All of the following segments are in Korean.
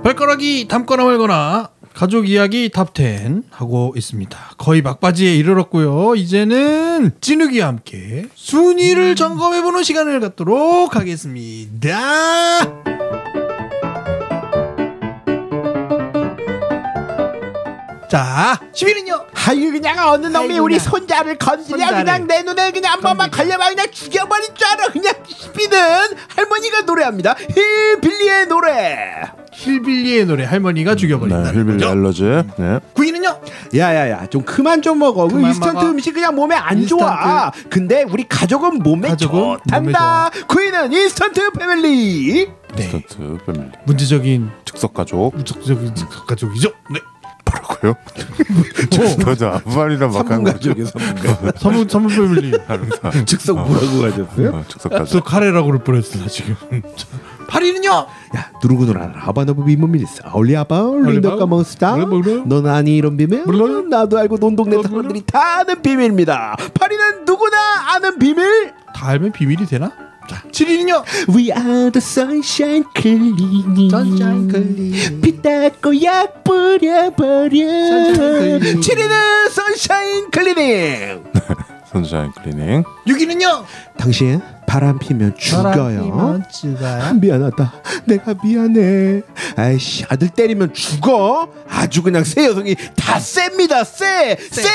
발가락이 담거나 말거나 가족 이야기 탑10 하고 있습니다. 거의 막바지에 이르렀고요. 이제는 찐욱이와 함께 순위를 점검해보는 시간을 갖도록 하겠습니다. 자, 10위는요? 아유 그냥 어느 놈이 우리 손자를 건드려 손자를. 그냥 내 눈에 그냥 한 번만 걸려봐 그냥 죽여버릴 줄 알아. 그냥 10위는 할머니가 노래합니다. 힐빌리의 노래. 힐빌리의 노래 할머니가 죽여버린다. 힐빌리 알러지. 네. 9위는요? 야야야 좀 그만 좀 먹어. 그 그만 인스턴트 먹어. 음식 그냥 몸에 안 좋아. 근데 우리 가족은 몸에 좋단다. 구이는 인스턴트 패밀리. 네. 스턴트 패밀리. 문제적인 즉석 가족. 가족이죠. 네. 뭐라고요? 저도 아무 말이나 막 한 거죠. 선물 패밀리. 즉석 뭐라고 하셨어요? 즉석 가족. 또 카레라고 그럴 뻔했어 지금. 8위는요? 야 누르구나 하바노브 비모미리스 아울리아바 린더가 몬스타 넌 아니 이런 비밀 나도 알고 온 동네 사람들이 다 아는 비밀입니다. 8위는 누구나 아는 비밀. 다 알면 비밀이 되나? 자, 7위는요? We are the sunshine cleaning 피 닦고 약 뿌려버려. 7위는 sunshine cleaning. 선샤인 클리닝. 6위는요? 당신 바람 피면 죽어요. 미안하다. 내가 미안해. 아이씨 아들 때리면 죽어. 아주 그냥 새 여성이 다 셉니다. 세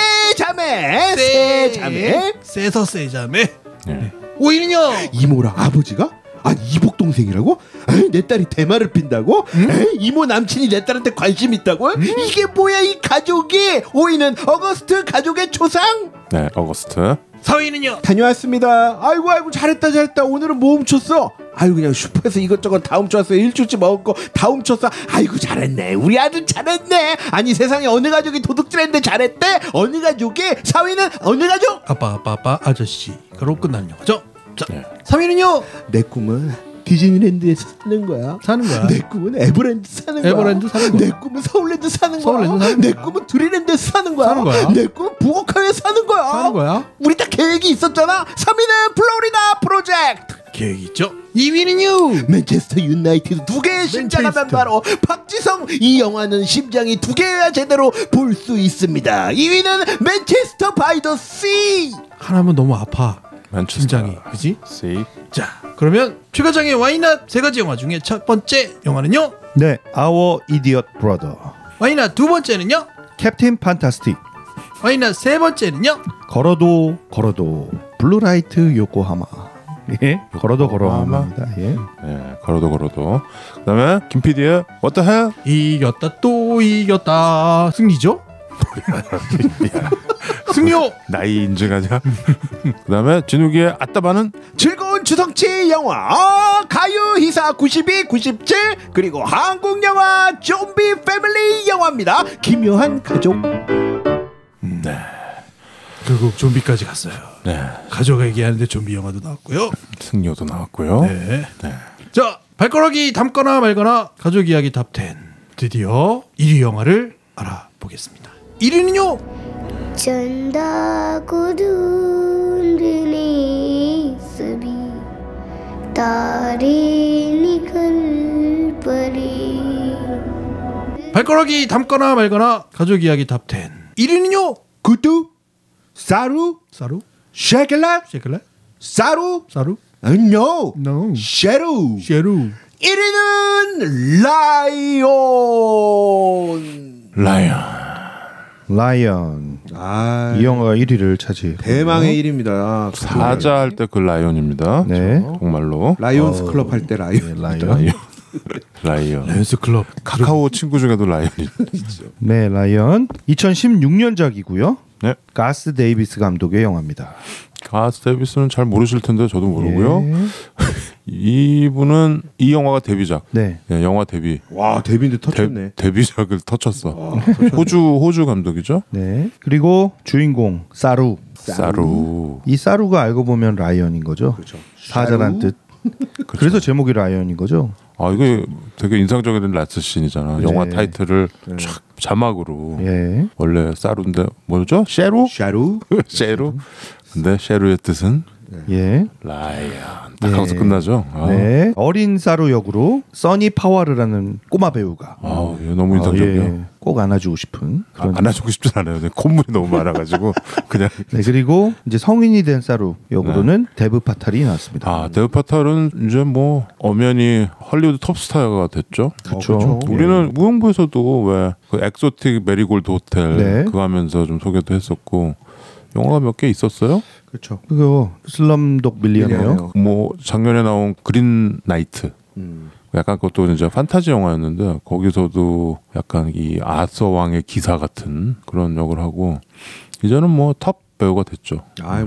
자매. 세 자매. 세서 세 자매. 네. 5위는요? 이모랑 아버지가? 아니 이복 동생이라고? 에이, 내 딸이 대마를 핀다고? 에이, 이모 남친이 내 딸한테 관심 있다고? 이게 뭐야 이 가족이? 5위는 어거스트 가족의 초상. 네, 어거스트. 4위는요? 다녀왔습니다. 아이고 잘했다. 오늘은 뭐 훔쳤어? 아이고 그냥 슈퍼에서 이것저것 다 훔쳤어요. 일주일치 먹을 거 다 훔쳤어. 아이고 잘했네. 우리 아들 잘했네. 아니 세상에 어느 가족이 도둑질했는데 잘했대? 어느 가족이? 4위는 어느 가족? 아빠 아저씨로 끝나는 영화죠. 자, 네. 3위는요? 내 꿈은 디즈니랜드에서 사는 거야. 내 꿈은 에버랜드 사는 거야. 에버랜드 사는 거야. 내 꿈은 서울랜드 사는 거야. 서울랜드 사는 내 거야. 꿈은 드리랜드에서 사는 거야. 내 꿈은 북옥항에 사는 거야. 우리 다 계획이 있었잖아. 3위는 플로리다 프로젝트. 계획이 있죠. 2위는요? 맨체스터 유나이티드 2개의 심장하면 바로 박지성. 이 영화는 심장이 2개여야 제대로 볼 수 있습니다. 2위는 맨체스터 바이 더 씨. 하나면 너무 아파. 맨체스터. 심장이. 그지? C. 자, 그러면 최과장의 와이낫 3가지 영화 중에 첫 번째 영화는요? 네, Our Idiot Brother, 와이낫 두 번째는요? 캡틴 판타스틱, 와이낫 세 번째는요? 걸어도 블루라이트 요코하마. 예, 걸어도 걸어합니다. 예. 네, 걸어도. 그다음에 김PD의 What the hell? 이겼다 또 이겼다. 승리죠? 승리요. 나이 인증하자. 그다음에 진욱이의 아따바는 즐거운 주성치 영화 가요 히사 92, 97 그리고 한국 영화 좀비 패밀리 영화입니다. 기묘한 가족. 네. 결국 좀비까지 갔어요. 네. 가족 얘기하는데 좀비 영화도 나왔고요. 승려도 나왔고요. 네. 네. 자, 발가락이 담거나 말거나 가족 이야기 탑10 드디어 1위 영화를 알아보겠습니다. 1위는요? चंदा को ढूंढने सभी तारे निकल पड़े. 발가락이 담거나 말거나 가족 이야기 탑10 1위는요? 구두 사루 사루? 쉐클라 쉐클라? 사루 사루? no No. 쉐루. 쉐루. 1위는 라이온. 라이언. 아, 이 영화가 1위를 차지. 대망의 1위입니다. 사자 할 때 그 라이온입니다. 네. 정말로. 라이온스 클럽 할 때 라이온. 라이언. 라이온. 랜스 클럽. 카카오 친구 중에도 라이온이 있죠. 네, 라이언. 2016년작이고요. 네. 가스 데이비스 감독의 영화입니다. 가스 데이비스는 잘 모르실 텐데 저도 모르고요. 예. 이분은 이 영화가 데뷔작. 네. 네, 영화 데뷔. 와 데뷔인데 터쳤네. 데뷔작을 터쳤어. 호주 감독이죠. 네. 그리고 주인공 사루. 사루. 이 사루가 알고 보면 라이언인 거죠. 그렇죠. 사자란 뜻. 그래서 제목이 라이언인 거죠. 아 이거 되게 인상적인 라스트 씬이잖아. 영화 네. 타이틀을 쫙 자막으로. 예. 원래 사루인데 뭐죠? 쉐루? 샤루. 쉐루. 근데 쉐루의 뜻은 예. 라이언. 딱 하고서 끝나죠. 네. 어린 사루 역으로 써니 파워르라는 꼬마 배우가 너무 인상적이에요. 꼭 안아주고 싶은 그런 안아주고 싶진 않아요. 콧물이 너무 많아가지고 그냥. 네, 그리고 이제 성인이 된 사루 역으로는 데브 파탈이 나왔습니다. 데브 파탈은 이제 뭐 엄연히 헐리우드 톱스타가 됐죠. 그렇죠. 우리는 무용부에서도 왜 그 엑소틱 메리골드 호텔 네. 그거 하면서 좀 소개도 했었고 영화가 몇 개 있었어요. 그렇죠. 그거 슬럼독 밀리언이요. 뭐 작년에 나온 그린 나이트. 약간 그것도 이제 판타지 영화였는데 거기서도 약간 이 아서 왕의 기사 같은 그런 역을 하고 이제는 뭐 탑 배우가 됐죠.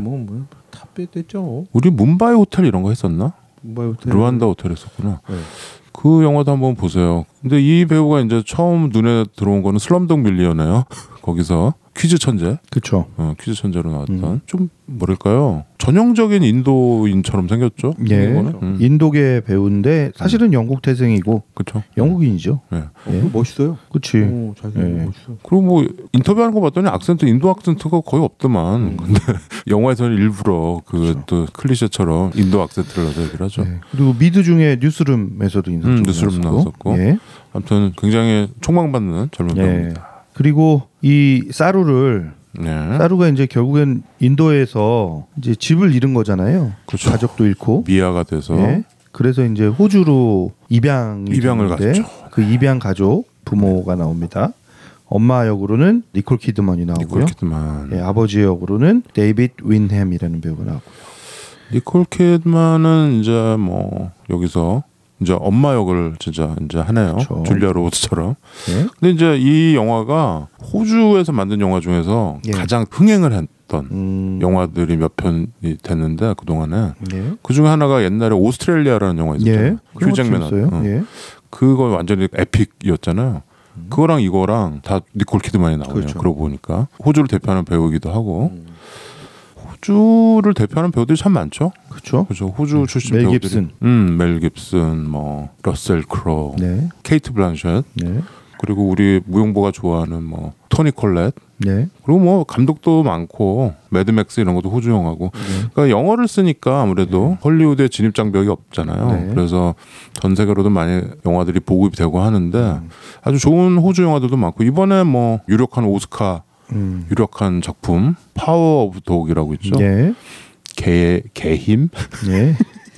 뭐 탑배 됐죠. 우리 문바이 호텔 이런 거 했었나? 문바이 호텔. 루안다 호텔 했었구나. 네. 그 영화도 한번 보세요. 근데 이 배우가 이제 처음 눈에 들어온 거는 슬럼독 밀리언이에요. 거기서 퀴즈 천재. 그렇죠. 퀴즈 천재로 나왔던 좀 뭐랄까요? 전형적인 인도인처럼 생겼죠. 예. 이거는? 인도계 배우인데 사실은 영국 태생이고 그렇죠. 영국인이죠. 네. 멋있어요. 그렇지. 잘생긴 예. 멋있어. 그리고 뭐 인터뷰하는 거 봤더니 악센트 인도 악센트가 거의 없더만. 근데 영화에서는 일부러 그 또 클리셰처럼 인도 악센트를 넣어서 얘기를 하죠. 네. 그리고 미드 중에 뉴스룸에서도 인상적이었고. 뉴스룸 나왔었고. 예. 아무튼 굉장히 촉망받는 젊은 예. 배우입니다. 그리고 이 사루를 사루가 이제 결국엔 인도에서 이제 집을 잃은 거잖아요. 그렇죠. 가족도 잃고. 미아가 돼서 예. 그래서 이제 호주로 입양을 갔죠. 그 입양 가족 부모가 나옵니다. 엄마 역으로는 니콜 키드먼이 나오고요. 니콜 키드만. 예, 아버지 역으로는 데이빗 윈햄이라는 배우가 나오고요. 니콜 키드만은 이제 뭐 여기서 이제 엄마 역을 진짜 이제 하네요. 그렇죠. 줄리아 로버츠처럼. 예. 근데 이제 이 영화가 호주에서 만든 영화 중에서 예. 가장 흥행을 했던 영화들이 몇 편이 됐는데 그 동안에 예. 그 중에 하나가 옛날에 오스트레일리아라는 영화 있었잖아요. 예. 휴 잭맨 나왔던. 예. 그거 완전히 에픽이었잖아요. 그거랑 이거랑 다 니콜 키드만이 나오네요. 그렇죠. 그러고 보니까 호주를 대표하는 배우이기도 하고 호주를 대표하는 배우들이 참 많죠. 그렇죠. 그렇죠. 호주 출신 멜 배우들이. 깁슨. 멜 깁슨, 뭐 러셀 크로우, 네. 케이트 블란쳇, 네. 그리고 우리 무용보가 좋아하는 뭐 토니 콜렛, 네. 그리고 뭐 감독도 많고 매드맥스 이런 것도 호주 영화고. 그러니까 영어를 쓰니까 아무래도 헐리우드에 진입 장벽이 없잖아요. 네. 그래서 전 세계로도 많이 영화들이 보급이 되고 하는데 아주 좋은 호주 영화들도 많고 이번에 뭐 유력한 오스카 유력한 작품 파워 오브 독이라고 있죠. 예. 개힘? 예.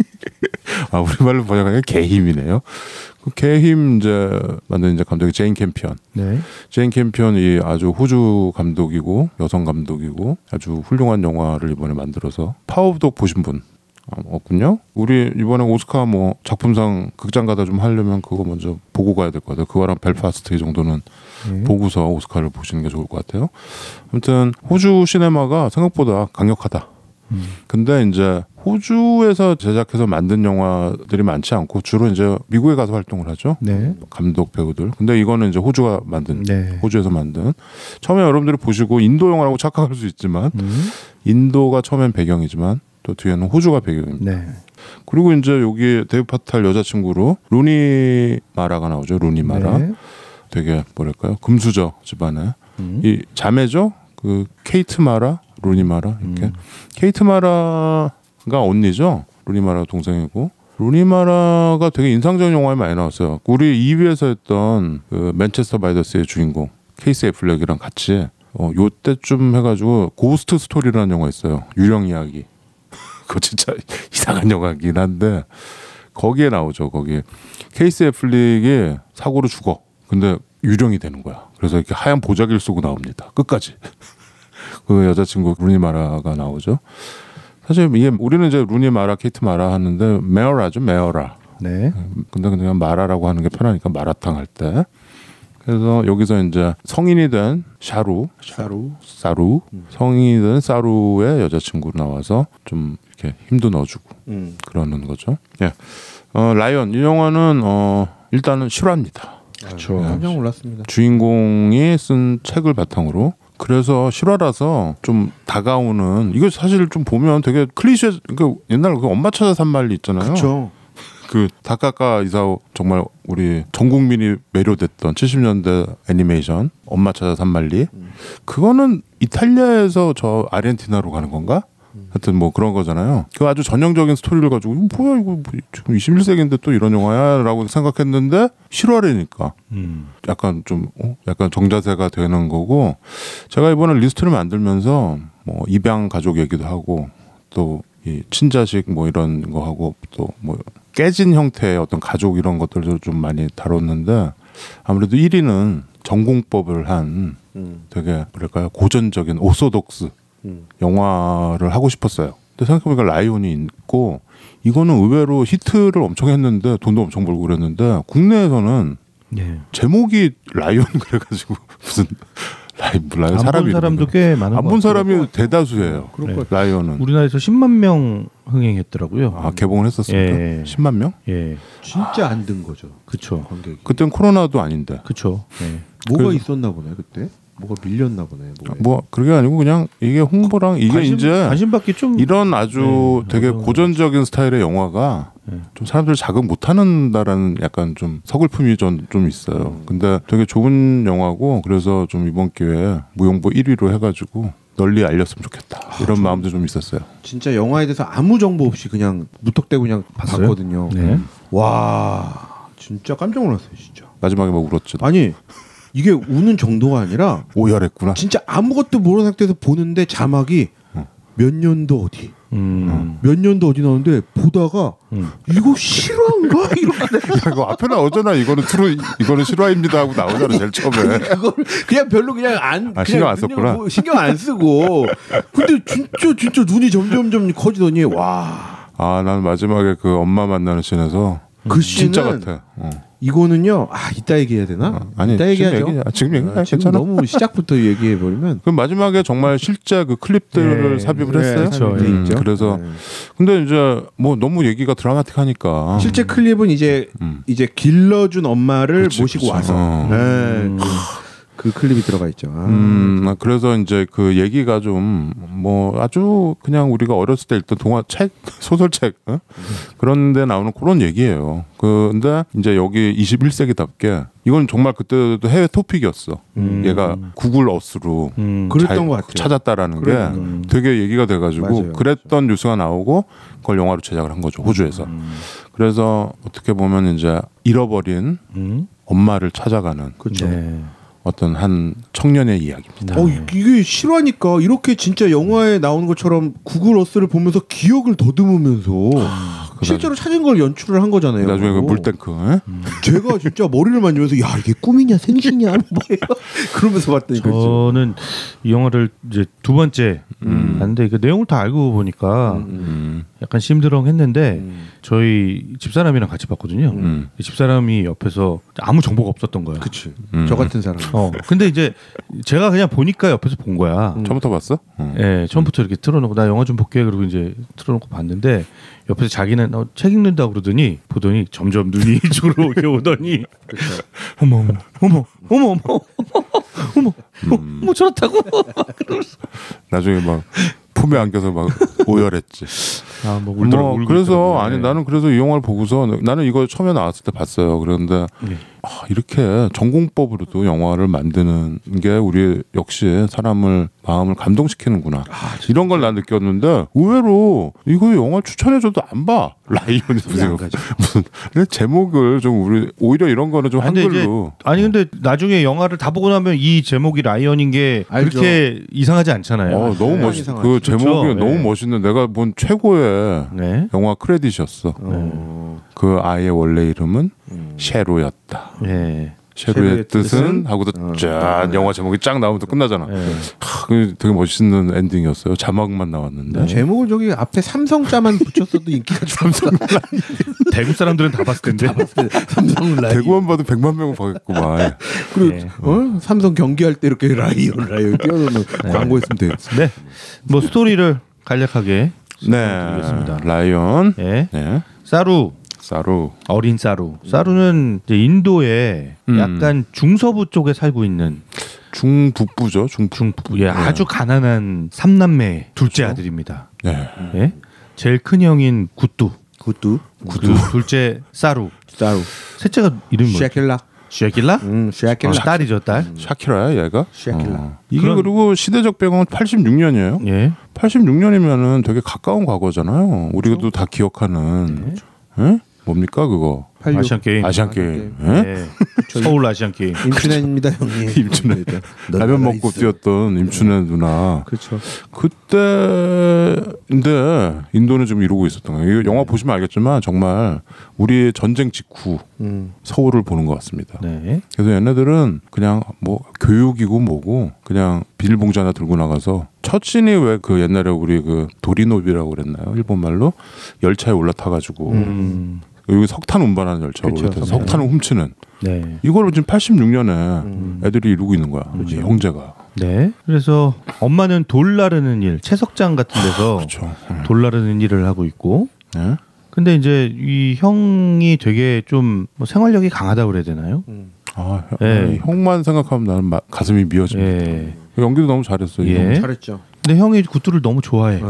우리말로 번역하면 개힘이네요. 그 개힘 이제 만든 이제 감독이 제인 캠피언. 네. 제인 캠피언이 아주 호주 감독이고 여성 감독이고 아주 훌륭한 영화를 이번에 만들어서 파워 오브 독 보신 분 없군요. 우리 이번에 오스카 뭐 작품상 극장 가다 좀 하려면 그거 먼저 보고 가야 될 것 같아요. 그거랑 벨파스트 이 정도는 보고서 오스카를 보시는 게 좋을 것 같아요. 아무튼 호주 시네마가 생각보다 강력하다. 근데 이제 호주에서 제작해서 만든 영화들이 많지 않고 주로 이제 미국에 가서 활동을 하죠. 네. 감독 배우들. 근데 이거는 이제 호주가 만든, 네. 호주에서 만든. 처음에 여러분들이 보시고 인도 영화라고 착각할 수 있지만 인도가 처음엔 배경이지만 또 뒤에는 호주가 배경입니다. 네. 그리고 이제 여기 데이브 파탈 여자친구로 루니 마라가 나오죠. 루니 마라. 네. 되게 뭐랄까요? 금수저 집안에 이 자매죠. 그 케이트 마라, 루니 마라 이렇게. 케이트 마라가 언니죠. 루니 마라 동생이고. 루니 마라가 되게 인상적인 영화에 많이 나왔어요. 우리 2위에서 했던 그 맨체스터 바이 더 시의 주인공 케이스 애플렉이랑 같이 요때쯤 해가지고 고스트 스토리라는 영화 있어요. 유령 이야기. 그거 진짜 이상한 영화긴 한데 거기에 나오죠. 거기 케이스 애플렉이 사고로 죽어. 근데 유령이 되는 거야. 그래서 이렇게 하얀 보자기를 쓰고 나옵니다. 끝까지. 그 여자친구 루니 마라가 나오죠. 사실 이게 우리는 이제 루니 마라, 케이트 마라 하는데 메어라죠, 메어라. 네. 근데 그냥 마라라고 하는 게 편하니까 마라탕 할 때. 그래서 여기서 이제 성인이 된 사루, 성인이 된 사루의 여자친구로 나와서 좀 이렇게 힘도 넣어주고 그러는 거죠. 예. 라이언 이 영화는 일단은 실화입니다. 그렇죠. 깜짝 놀랐습니다. 주인공이 쓴 책을 바탕으로. 그래서 실화라서 좀 다가오는 이거 사실 좀 보면 되게 클리셰. 그러니까 옛날 그 엄마 찾아 산말리 있잖아요. 그렇죠. 그 다카카 이사오 정말 우리 전 국민이 매료됐던 70년대 애니메이션 엄마 찾아 산말리. 그거는 이탈리아에서 저 아르헨티나로 가는 건가? 하여튼 뭐 그런 거잖아요. 그 아주 전형적인 스토리를 가지고 뭐야 이거 지금 21세기인데 또 이런 영화야라고 생각했는데 실화라니까 약간 좀 약간 정자세가 되는 거고 제가 이번에 리스트를 만들면서 뭐 입양 가족 얘기도 하고 또 이 친자식 뭐 이런 거 하고 또 뭐 깨진 형태의 어떤 가족 이런 것들도 좀 많이 다뤘는데 아무래도 1위는 전공법을 한 되게 뭐랄까요 고전적인 오소독스 영화를 하고 싶었어요. 근데 생각해보니까 라이온이 있고 이거는 의외로 히트를 엄청 했는데 돈도 엄청 벌고 그랬는데 국내에서는 제목이 라이온 그래가지고 무슨 라이온 사람이 사람도 꽤 많은 안 본 사람이 대다수예요. 라이온은 우리나라에서 10만 명 흥행했더라고요. 아 개봉을 했었습니까? 10만 명? 예. 진짜 안 든 거죠. 그쵸. 관객이. 그땐 코로나도 아닌데. 그쵸. 뭐가 있었나 보네 그때. 뭐가 밀렸나 보네. 뭐 그게 아니고 그냥 이게 홍보랑 이게 이제 관심받기 좀 이런 아주 되게 고전적인 스타일의 영화가 좀 사람들 자극 못하는다라는 약간 좀 서글픔이 좀 있어요. 근데 되게 좋은 영화고 그래서 좀 이번 기회에 무용보 1위로 해가지고 널리 알렸으면 좋겠다 이런 마음도 좀 있었어요. 진짜 영화에 대해서 아무 정보 없이 그냥 무턱대고 그냥 봤거든요. 와 진짜 깜짝 놀랐어요 진짜. 마지막에 막 울었죠. 아니 이게 우는 정도가 아니라 오열했구나. 진짜 아무것도 모르는 상태에서 보는데 자막이 몇 년도 어디 몇 년도 어디 나오는데 보다가 이거 실화인가 이렇게 이거 앞에 나오잖아. 이거는 이거는 실화입니다 하고 나오잖아 제일 처음에. 그걸 그냥 별로 그냥 신경 안 썼구나. 신경 안 쓰고 근데 진짜 눈이 점점 커지더니 와. 아 나는 마지막에 그 엄마 만나는 씬에서 그 진짜 씬은 같아. 이거는요. 이따 얘기해야 되나? 아니 이따 얘기하죠. 지금 얘기해. 지금 괜찮아. 너무 시작부터 얘기해 버리면. 그럼 마지막에 정말 실제 그 클립들을 삽입을 했어요. 그렇죠. 그래서 근데 이제 뭐 너무 얘기가 드라마틱하니까 실제 클립은 이제 길러준 엄마를 모시고 와서 그 클립이 들어가 있죠. 그래서 이제 그 얘기가 좀 뭐 아주 그냥 우리가 어렸을 때 읽던 동화책, 소설책 그런데 나오는 그런 얘기예요. 근데 이제 여기 21세기답게 이건 정말 그때도 해외 토픽이었어. 얘가 구글 어스로 그랬던 것 같아요. 찾았다라는 게 되게 얘기가 돼가지고 맞아요. 그랬던 뉴스가 나오고 그걸 영화로 제작을 한 거죠 호주에서. 그래서 어떻게 보면 이제 잃어버린 엄마를 찾아가는. 그렇죠. 어떤 한 청년의 이야기입니다. 이게 실화니까 이렇게 진짜 영화에 나오는 것처럼 구글 어스를 보면서 기억을 더듬으면서 실제로 찾은 걸 연출을 한 거잖아요. 나중에 그 물탱크. 제가 진짜 머리를 만지면서 야 이게 꿈이냐 생신이냐 뭐예요? 그러면서 봤더니 저는 이 영화를 이제 두 번째 봤는데 그 내용을 다 알고 보니까 약간 심드렁했는데 저희 집사람이랑 같이 봤거든요. 집사람이 옆에서 아무 정보가 없었던 거야. 그치. 저 같은 사람. 근데 이제 제가 그냥 보니까 옆에서 본 거야. 처음부터 봤어? 네, 처음부터 이렇게 틀어놓고 나 영화 좀 볼게 그러고 이제 틀어놓고 봤는데 옆에서 자기는 책 읽는다 그러더니 보더니 점점 눈이 이쪽으로 오더니 어머 저렇다고 그러면서 나중에 막 품에 안겨서 막 오열했지. 뭐 그래서 아니 나는 그래서 이 영화를 보고서 나는 이거 처음에 나왔을 때 봤어요. 그런데 이렇게 전공법으로도 영화를 만드는 게 우리 역시 사람을 마음을 감동시키는구나. 이런 걸 난 느꼈는데 의외로 이거 영화 추천해줘도 안 봐. 라이온이 무슨 제목을 좀 우리 오히려 이런 거는 좀 한글로. 근데 나중에 영화를 다 보고 나면 이 제목이 라이온인 게 그렇게 이상하지 않잖아요. 너무 멋있어. 그 제목이 너무 멋있는 내가 본 최고의 영화 크레딧이었어. 그 아이의 원래 이름은 셰로였다. 셰로의 뜻은 하고도 짠 영화 제목이 쫙 나오면서 끝나잖아. 되게 멋있는 엔딩이었어요. 자막만 나왔는데 제목을 저기 앞에 삼성자만 붙였어도 인기가 삼성 대구 사람들은 다 봤을 텐데. 삼성 라이온 대구만 봐도 100만 명은 보겠구만. 그리고 삼성 경기할 때 이렇게 라이온 띄워놓는 광고했으면 돼요. 네, 뭐 스토리를 간략하게 드리겠습니다. 라이온. 사루 어린 사루는 이제 인도의 약간 중서부 쪽에 살고 있는 중북부죠. 중북부. 아주 가난한 3남매 둘째 아들입니다. 제일 큰 형인 구뚜, 둘째 사루, 셋째가 이름이 뭐야? 샤킬라? 딸이죠, 딸. 샤키라야 얘가? 샤킬라. 이게 그리고 시대적 배경은 86년이에요. 86년이면은 되게 가까운 과거잖아요. 우리도 다 기억하는. 예? 뭡니까 그거? 아시안 게임. 아시안 게임. 예? 네. 서울 아시안 게임. 임춘혜입니다, 형님. 임춘혜. 라면 먹고 뛰었던 임춘혜 누나. 그렇죠. 그때인데 인도는 좀 이러고 있었던 거예요. 이거 영화 보시면 알겠지만 정말 우리의 전쟁 직후 서울을 보는 것 같습니다. 네. 그래서 얘네들은 그냥 뭐 교육이고 뭐고 그냥 비닐봉지 하나 들고 나가서 처친이 왜 그 옛날에 우리 그 도리노비라고 그랬나요? 일본 말로 열차에 올라타가지고 여기 석탄 운반하는 열차로 그쵸. 석탄을 훔치는 네. 이거를 지금 86년에 애들이 이루고 있는 거야. 이 형제가. 네. 그래서 엄마는 돌 나르는 일, 채석장 같은 데서 그렇죠. 돌 나르는 일을 하고 있고. 네? 근데 이제 이 형이 되게 좀뭐 생활력이 강하다고 그래야 되나요? 아, 네. 형만 생각하면 나는 가슴이 미어집니다. 예. 연기도 너무 잘했어요. 이 예. 형. 잘했죠. 근데 형이 굿두를 너무 좋아해.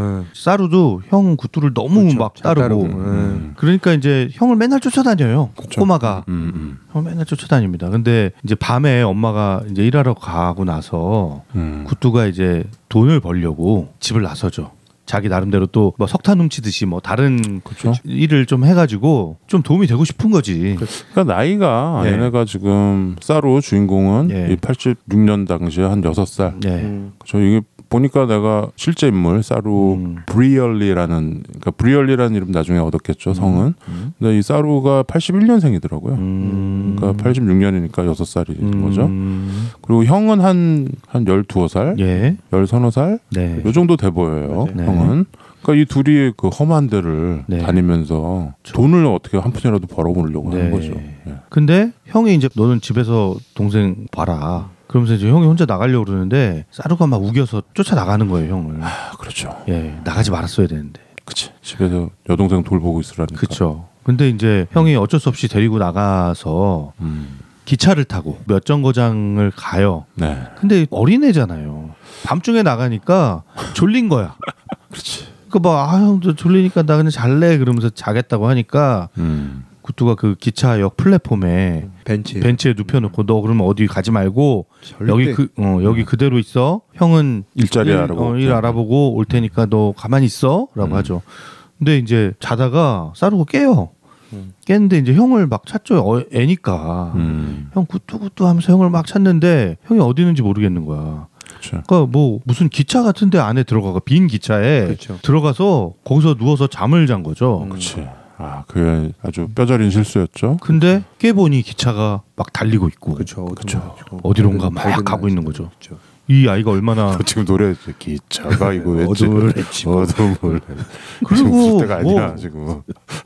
쌀우도 형 굿두를 너무 그렇죠. 막 잘 따르고. 그러니까 이제 형을 맨날 쫓아다녀요. 그쵸. 꼬마가. 형을 맨날 쫓아다닙니다. 근데 이제 밤에 엄마가 이제 일하러 가고 나서 굿두가 이제 돈을 벌려고 집을 나서죠. 자기 나름대로 또 뭐 석탄 훔치듯이 뭐 다른 그쵸. 일을 좀 해가지고 좀 도움이 되고 싶은 거지. 그러니까 나이가 예. 얘네가 지금 싸로 주인공은 예. 이 86년 당시에 한 6살. 네. 저 이게 보니까 내가 실제 인물 사루 브리얼리라는 그러니까 브리얼리라는 이름 나중에 얻었겠죠 성은. 근데 이 사루가 81년생이더라고요. 그러니까 86년이니까 6살이 거죠. 그리고 형은 한 12살, 예. 13살 네. 요 정도 돼 보여요. 네. 형은. 그러니까 이 둘이 그 험한 데를 네. 다니면서 돈을 어떻게 한 푼이라도 벌어보려고 하는 거죠. 예. 근데 형이 이제 너는 집에서 동생 봐라. 그러면서 이제 형이 혼자 나가려고 그러는데 사루가 막 우겨서 쫓아 나가는 거예요, 형을. 아, 그렇죠. 예, 나가지 말았어야 되는데. 그치. 집에서 여동생 돌보고 있으라니까. 그렇죠. 근데 이제 형이 어쩔 수 없이 데리고 나가서 기차를 타고 몇 정거장을 가요. 네. 근데 어린애잖아요. 밤중에 나가니까 졸린 거야. 그렇지. 그러니까 막 형 저 졸리니까 나 그냥 잘래 그러면서 자겠다고 하니까 굿두가 그 기차역 플랫폼에 벤치에 눕혀놓고 너 그러면 어디 가지 말고 여기 여기 그대로 있어. 형은 일자리 알아보고 일 알아보고 올 테니까 너 가만히 있어라고 하죠. 근데 이제 자다가 싸르고 깨요. 깼는데 이제 형을 막 찾죠. 애니까 형 굿두 하면서 형을 막 찾는데 형이 어디 있는지 모르겠는 거야. 그렇죠. 그러니까 뭐 무슨 기차 같은데 안에 들어가가 빈 기차에 그렇죠. 들어가서 거기서 누워서 잠을 잔 거죠. 그렇지. 아, 그게 아주 뼈저린 실수였죠. 근데 깨보니 기차가 막 달리고 있고 그렇죠. 어디론가 막 가고 있는 거죠. 그렇죠. 이 아이가 얼마나 지금 노래 기차가 이거 왠지 어둠을 했지. 어둠을 그리고 웃을 때가 아니야 지금.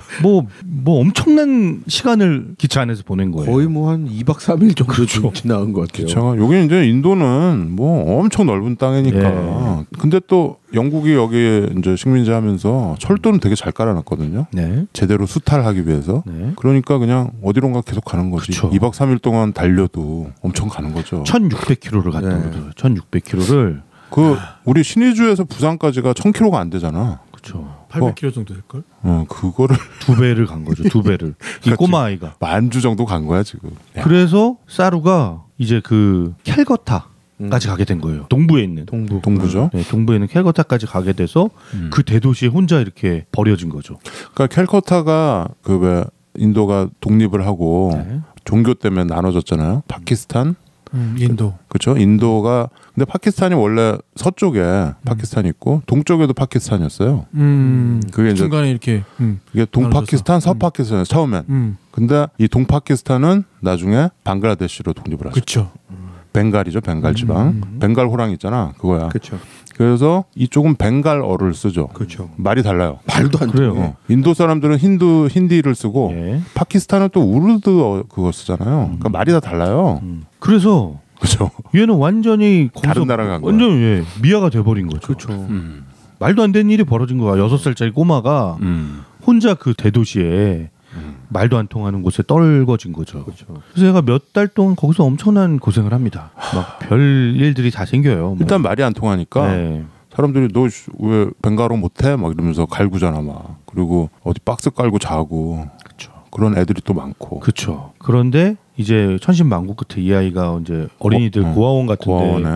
뭐 엄청난 시간을 기차 안에서 보낸 거예요. 거의 뭐 한 2박 3일 정도 지나온 것 같아요. 기차가 여기 이제 인도는 뭐 엄청 넓은 땅이니까. 예. 근데 또 영국이 여기에 이제 식민지 하면서 철도는 되게 잘 깔아놨거든요. 네. 제대로 수탈하기 위해서. 네. 그러니까 그냥 어디론가 계속 가는 거지. 그쵸. 2박 3일 동안 달려도 엄청 가는 거죠. 1,600km를 갔던 네. 거죠. 1,600km를. 그 우리 신의주에서 부산까지가 1,000km가 안 되잖아. 그렇죠. 800km 정도 될걸? 그거를 2배를 간 거죠. 2배를. 이 꼬마 아이가. 만주 정도 간 거야 지금. 야, 그래서 사루가 이제 그 캘거타까지 가게 된 거예요. 동부에 있는. 동부죠. 네, 동부에 있는 캘거타까지 가게 돼서 그 대도시에 혼자 이렇게 버려진 거죠. 그러니까 캘커타가 그 왜 인도가 독립을 하고 네. 종교 때문에 나눠졌잖아요. 파키스탄, 인도. 그렇죠. 인도가 근데 파키스탄이 원래 서쪽에 파키스탄이 있고 동쪽에도 파키스탄이었어요. 그게 이제 중간에 이렇게 이게 동파키스탄, 서파키스탄이었어요 처음엔. 근데 이 동파키스탄은 나중에 방글라데시로 독립을 하죠. 그렇죠. 벵갈이죠, 벵갈 지방. 벵갈 호랑이 있잖아, 그거야. 그렇죠. 그래서 이쪽은 벵갈어를 쓰죠. 그렇죠. 말이 달라요. 말도 안 그래요. 돼요. 인도 사람들은 힌디를 쓰고 예. 파키스탄은 또 우르드 그거 쓰잖아요. 그러니까 말이 다 달라요. 그래서 그렇죠. 얘는 완전히 다른 나라 간 거야. 완전 미아가 돼버린 거죠. 그렇죠. 말도 안 되는 일이 벌어진 거야. 6살짜리 꼬마가 혼자 그 대도시에 말도 안 통하는 곳에 떨궈진 거죠. 그렇죠. 그래서 얘가 몇 달 동안 거기서 엄청난 고생을 합니다. 막 별 일들이 다 생겨요. 뭐. 일단 말이 안 통하니까 네. 사람들이 너 왜 벵갈어 못해? 막 이러면서 갈구잖아 막. 그리고 어디 박스 깔고 자고. 그렇죠. 그런 애들이 또 많고. 그렇죠. 그런데 이제 천신만고 끝에 이 아이가 이제 어린이들 고아원 같은데 고아원에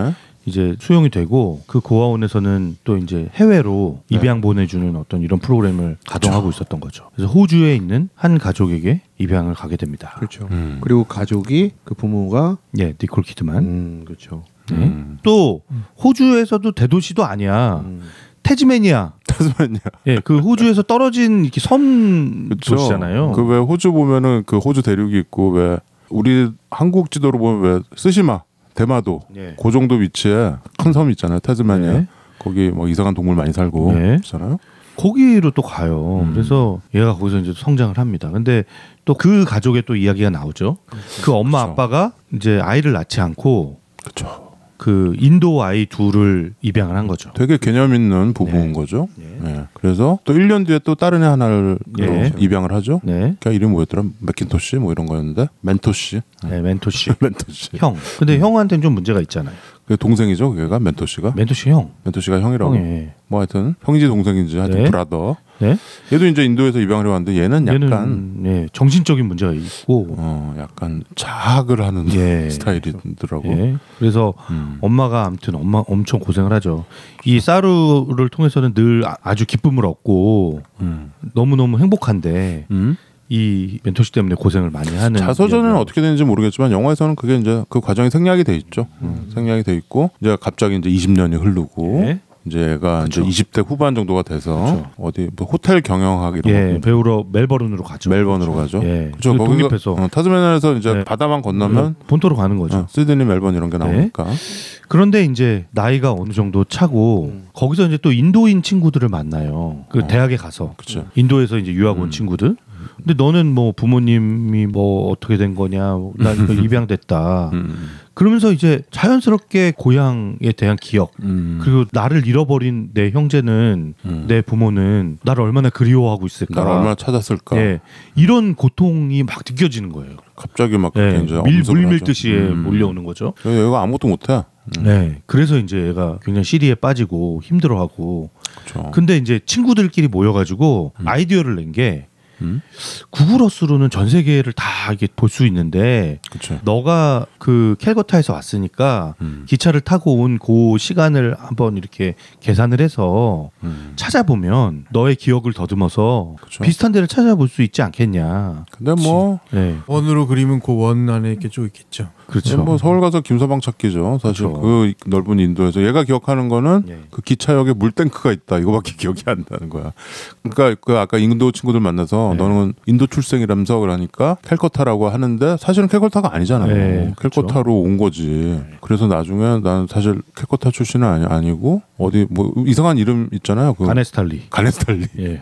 이제 수용이 되고 그 고아원에서는 또 이제 해외로 입양 보내주는 어떤 이런 프로그램을 가동하고 있었던 거죠. 그래서 호주에 있는 한 가족에게 입양을 가게 됩니다. 그렇죠. 그리고 가족이 그 부모가 예, 니콜 키드만. 그렇죠. 네. 또 호주에서도 대도시도 아니야. 태즈메니아. 예, 그 호주에서 떨어진 이렇게 섬 도시잖아요. 그 왜 호주 보면은 그 호주 대륙이 있고 왜 우리 한국 지도로 보면 왜 스시마, 대마도 예. 그 정도 위치에 큰 섬 있잖아요. 태즈메니아. 네. 거기 뭐 이상한 동물 많이 살고 네. 있잖아요. 거기로 또 가요. 그래서 얘가 거기서 이제 성장을 합니다. 근데 또 그 가족의 또 이야기가 나오죠. 그 엄마 그쵸. 아빠가 이제 아이를 낳지 않고 그렇죠. 그 인도 아이 둘을 입양을 한 거죠. 되게 개념 있는 부부인 거죠. 네. 그래서 또 1년 뒤에 또 다른 애 하나를 또 예. 입양을 하죠. 네. 걔 이름이 뭐였더라? 맥킨토시 뭐 이런 거였는데 멘토시. 네, 멘토씨. 멘토시. 형. 근데 형한테는 좀 문제가 있잖아요. 그 동생이죠, 걔가 멘토시가. 멘토씨 형. 멘토시가 형이라고. 형이. 뭐 하여튼 형인지 동생인지 하여튼 네. 브라더. 네. 얘도 이제 인도에서 입양을 해왔는데 얘는 약간 얘는 예, 정신적인 문제가 있고 약간 자학을 하는 예. 스타일이더라고. 예. 그래서 엄마가 아무튼 엄청 고생을 하죠. 이 사루를 통해서는 늘 아주 기쁨을 얻고 너무너무 행복한데 이 멘토시 때문에 고생을 많이 하는 자서전은 이야기가. 어떻게 되는지 모르겠지만 영화에서는 그게 이제 그 과정이 생략이 돼 있죠. 생략이 돼 있고 이제 갑자기 이제 20년이 흐르고 예. 이제 얘가 그쵸. 이제 20대 후반 정도가 돼서 그쵸. 어디 뭐 호텔 경영학 이런 예, 거 배우러 멜버른으로 가죠. 멜번으로 가죠. 예. 그렇죠. 그리고 거기서 독립해서 타즈메니아에서 이제 네. 바다만 건너면 본토로 가는 거죠. 시드니, 멜번 이런 게 나오니까. 그런데 이제 나이가 어느 정도 차고 거기서 이제 또 인도인 친구들을 만나요. 그 대학에 가서 그쵸. 인도에서 이제 유학 온 친구들. 근데 너는 뭐 부모님이 뭐 어떻게 된 거냐, 나 이거 입양됐다. 그러면서 이제 자연스럽게 고향에 대한 기억 그리고 나를 잃어버린 내 형제는 내 부모는 나를 얼마나 그리워하고 있을까, 나를 얼마나 찾았을까. 예, 이런 고통이 막 느껴지는 거예요. 갑자기 막 예, 그렇게 이제 엄습을 물밀듯이 하죠. 몰려오는 거죠. 얘가 아무것도 못해. 네, 그래서 이제 얘가 굉장히 시리에 빠지고 힘들어하고. 그렇죠. 근데 이제 친구들끼리 모여가지고 아이디어를 낸 게 구글어스로는 전 세계를 다 이게 볼 수 있는데 그렇죠. 너가 그 캘거타에서 왔으니까 기차를 타고 온 그 시간을 한번 이렇게 계산을 해서 찾아보면 너의 기억을 더듬어서 그쵸. 비슷한 데를 찾아볼 수 있지 않겠냐. 근데 뭐 네, 원으로 그리면 그 원 안에 이렇게 쭉 있겠죠. 그렇죠. 뭐 서울 가서 김서방 찾기죠. 사실 그쵸. 그 넓은 인도에서 얘가 기억하는 거는 예. 그 기차역에 물탱크가 있다. 이거밖에 기억이 안 나는 거야. 그러니까 그 아까 인도 친구들 만나서 너는 인도 출생이라면서 그러니까 캘커타라고 하는데 사실은 캘커타가 아니잖아요. 네, 그쵸. 캘커타로 온 거지. 그래서 나중에 난 사실 캘커타 출신은 아니고 어디 뭐 이상한 이름 있잖아요. 그 가네스탈리. 가네스탈리. 예.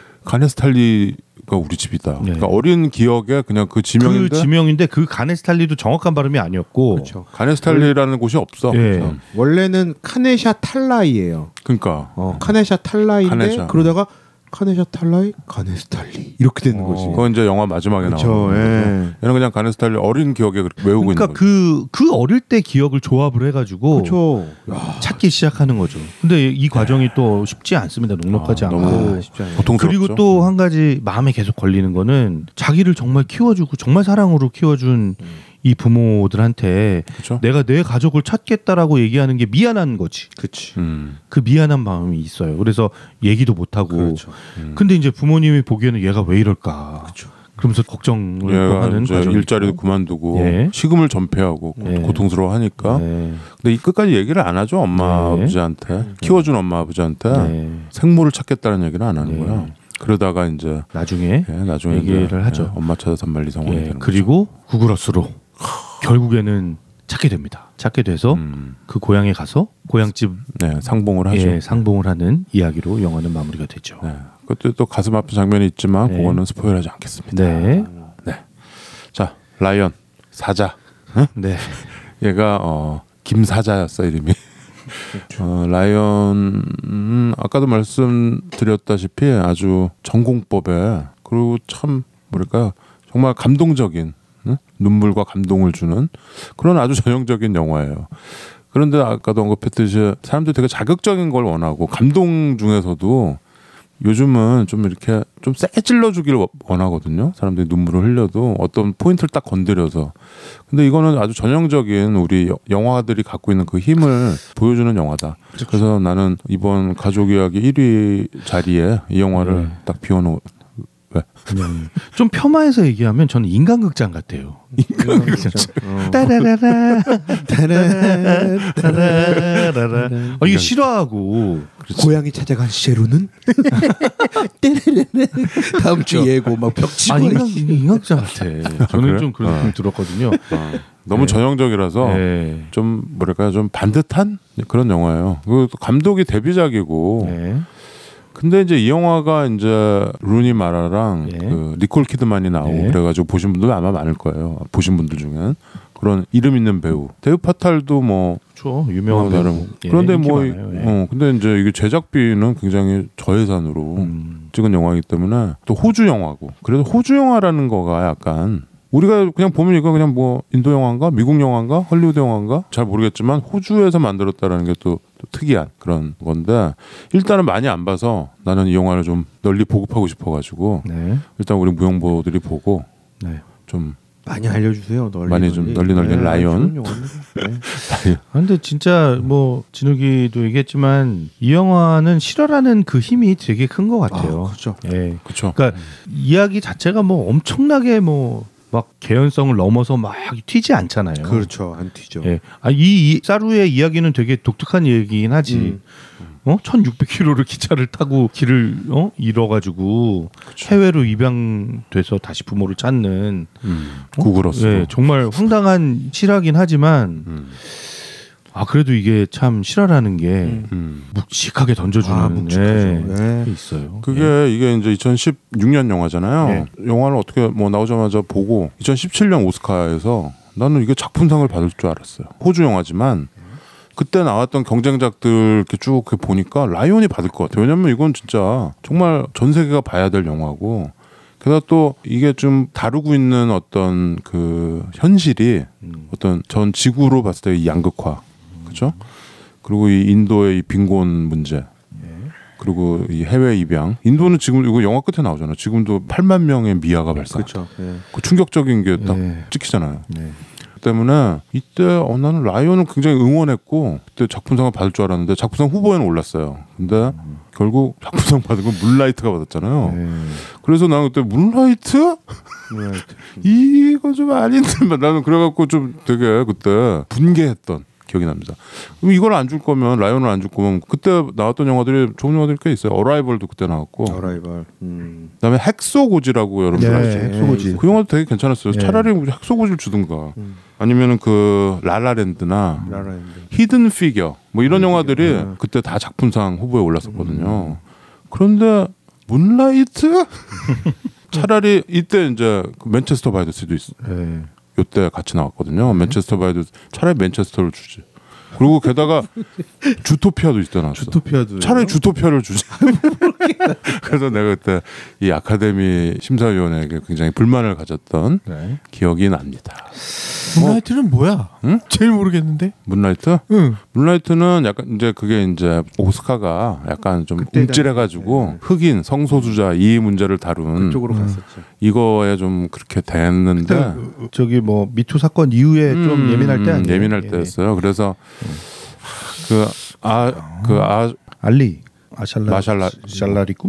가네스탈리가 우리 집이다. 네. 그러니까 어린 기억에 그냥 그 지명인데 그 지명인데 그 가네스탈리도 정확한 발음이 아니었고. 그렇죠. 가네스탈리라는 곳이 없어. 예. 원래는 카네샤 탈라이예요. 그러니까 카네샤 탈라이인데 카네샤. 그러다가 카네샤 탈라이 가네스탈리 이렇게 되는 거지. 그건 이제 영화 마지막에 그렇죠. 나오는 예. 거죠. 얘는 그냥 가네스탈리 어린 기억에 그렇게 외우고 그러니까 있는 거죠. 그 어릴 때 기억을 조합을 해가지고 그렇죠. 찾기 시작하는 거죠. 근데 이 과정이 또 쉽지 않습니다. 녹록하지 않고. 너무 고통스럽죠. 그리고 또 한 가지 마음에 계속 걸리는 거는 자기를 정말 키워주고 정말 사랑으로 키워준 이 부모들한테 그렇죠. 내가 내 가족을 찾겠다라고 얘기하는 게 미안한 거지. 그렇지. 그 미안한 마음이 있어요. 그래서 얘기도 못 하고. 그렇죠. 근데 이제 부모님이 보기에는 얘가 왜 이럴까. 그렇죠. 그러면서 걱정을 또 얘가 하는 이제 과정이 일자리도 있고. 그만두고 예. 식음을 전폐하고 예. 고통스러워하니까. 네. 근데 이 끝까지 얘기를 안 하죠. 엄마 네. 아버지한테 키워준 엄마 아버지한테 네. 생모를 찾겠다는 얘기는 안 하는 네. 거야. 그러다가 이제 나중에 나중에 얘기를 이제 하죠. 엄마 찾아서 말리 상황이 예, 되는 그리고 구글어스로 결국에는 찾게 됩니다. 찾게 돼서 거죠. 그 고향에 가서 고향집 네, 상봉을 하죠. 예, 상봉을 하는 이야기로 영화는 마무리가 되죠. 네. 그것도 또 가슴 아픈 장면이 있지만 네. 그거는 스포일하지 않겠습니다. 네. 자, 라이언 사자. 네. 얘가 김사자였어 이름이. 라이언 아까도 말씀드렸다시피 아주 전공법에 그리고 참 뭐랄까 정말 감동적인 눈물과 감동을 주는 그런 아주 전형적인 영화예요. 그런데 아까도 언급했듯이 사람들이 되게 자극적인 걸 원하고 감동 중에서도 요즘은 좀 이렇게 좀 세게 찔러주길 원하거든요. 사람들이 눈물을 흘려도 어떤 포인트를 딱 건드려서. 근데 이거는 아주 전형적인 우리 영화들이 갖고 있는 그 힘을 보여주는 영화다. 그래서 나는 이번 가족 이야기 1위 자리에 이 영화를 딱 비워놓은. 왜? 좀 폄하해서 얘기하면 저는 인간극장 같아요. 인간극장. 따라라라 따라라라. 이게 싫어하고 고양이 찾아간 쉐루는 다음 주 예고 막 벽치고. 인간극장 같아. 저는 그래? 좀 그런 느낌 들었거든요. 너무 전형적이라서 좀 뭐랄까 좀 반듯한 그런 영화예요. 그 감독이 데뷔작이고. 근데 이제 이 영화가 이제 루니 마라랑 그 니콜 키드만이 나오고 그래가지고 보신 분들 아마 많을 거예요. 보신 분들 중엔 그런 이름 있는 배우. 데브 파탈도 뭐 그렇죠. 유명한 배우. 그런데 뭐 근데 이제 이게 제작비는 굉장히 저예산으로 찍은 영화이기 때문에 또 호주 영화고. 그래서 호주 영화라는 거가 약간 우리가 그냥 보면 이거 그냥 뭐 인도 영화인가 미국 영화인가 헐리우드 영화인가 잘 모르겠지만 호주에서 만들었다라는 게 또 특이한 그런 건데 일단은 많이 안 봐서 나는 이 영화를 좀 널리 보급하고 싶어가지고 일단 우리 무용보들이 보고 좀 많이 알려주세요. 많이 좀 널리 라이온. 근데 진짜 뭐 진욱이도 얘기했지만 이 영화는 실화라는 그 힘이 되게 큰 것 같아요. 그렇죠. 그렇죠. 그러니까 이야기 자체가 뭐 엄청나게 뭐 막 개연성을 넘어서 막 튀지 않잖아요. 그렇죠. 안 튀죠. 이 사루의 이야기는 되게 독특한 얘기긴 하지. 1600km를 기차를 타고 길을 잃어가지고 해외로 입양돼서 다시 부모를 찾는 구글어스. 정말 황당한 실화긴 하지만 그래도 이게 참 실화라는 게 묵직하게 던져주는 게 있어요. 그게 이게 이제 2016년 영화잖아요. 영화를 어떻게 뭐 나오자마자 보고 2017년 오스카에서 나는 이게 작품상을 받을 줄 알았어요. 호주 영화지만 그때 나왔던 경쟁작들 이렇게 쭉 보니까 라이온이 받을 것 같아요. 왜냐면 이건 진짜 정말 전 세계가 봐야 될 영화고 게다가 또 이게 좀 다루고 있는 어떤 그 현실이 어떤 전 지구로 봤을 때 이 양극화 그렇죠? 그리고 이 인도의 이 빈곤 문제 그리고 이 해외 입양 인도는 지금 이거 영화 끝에 나오잖아요. 지금도 8만 명의 미아가 발사. 그렇죠. 그 충격적인 게 딱 찍히잖아요. 때문에 이때 나는 라이온을 굉장히 응원했고 그때 작품상을 받을 줄 알았는데 작품상 후보에는 올랐어요. 근데 결국 작품상 받은 건 문라이트가 받았잖아요. 그래서 나는 그때 문라이트? 이거 좀 아닌데 나는 그래갖고 좀 되게 그때 분개했던 기억이 납니다. 그럼 이걸 안 줄 거면 라이온을 안 줄 거면 그때 나왔던 영화들이 좋은 영화들이 꽤 있어요. 어라이벌도 그때 나왔고. 어라이벌. 그다음에 핵소고지라고 여러분들 아시죠? 핵소고지. 그 영화도 되게 괜찮았어요. 차라리 핵소고지를 주든가. 아니면은 그 라라랜드나 히든 피겨 뭐 이런 영화들이 그때 다 작품상 후보에 올랐었거든요. 그런데 문라이트 차라리 이때 이제 그 맨체스터 바이 더 시도 있어요. 요때 같이 나왔거든요. 맨체스터 바이 더 차라리 맨체스터를 주지. 그리고 게다가 주토피아도 이때 나왔어. 주토피아도 차라리 주토피아를 주지. 그래서 내가 그때 이 아카데미 심사위원에게 굉장히 불만을 가졌던 기억이 납니다. 문라이트는 뭐야? 응? 제일 모르겠는데. 문라이트? 응. 문라이트는 약간 이제 그게 이제 오스카가 약간 좀 움찔해가지고 흑인 성소수자 이 문제를 다룬 그쪽으로 갔었죠. 이거에 좀 그렇게 됐는데 저기 뭐 미투 사건 이후에 좀 예민할 때 아니에요? 예민할 때였어요. 그래서 알리 마샬라리쿰?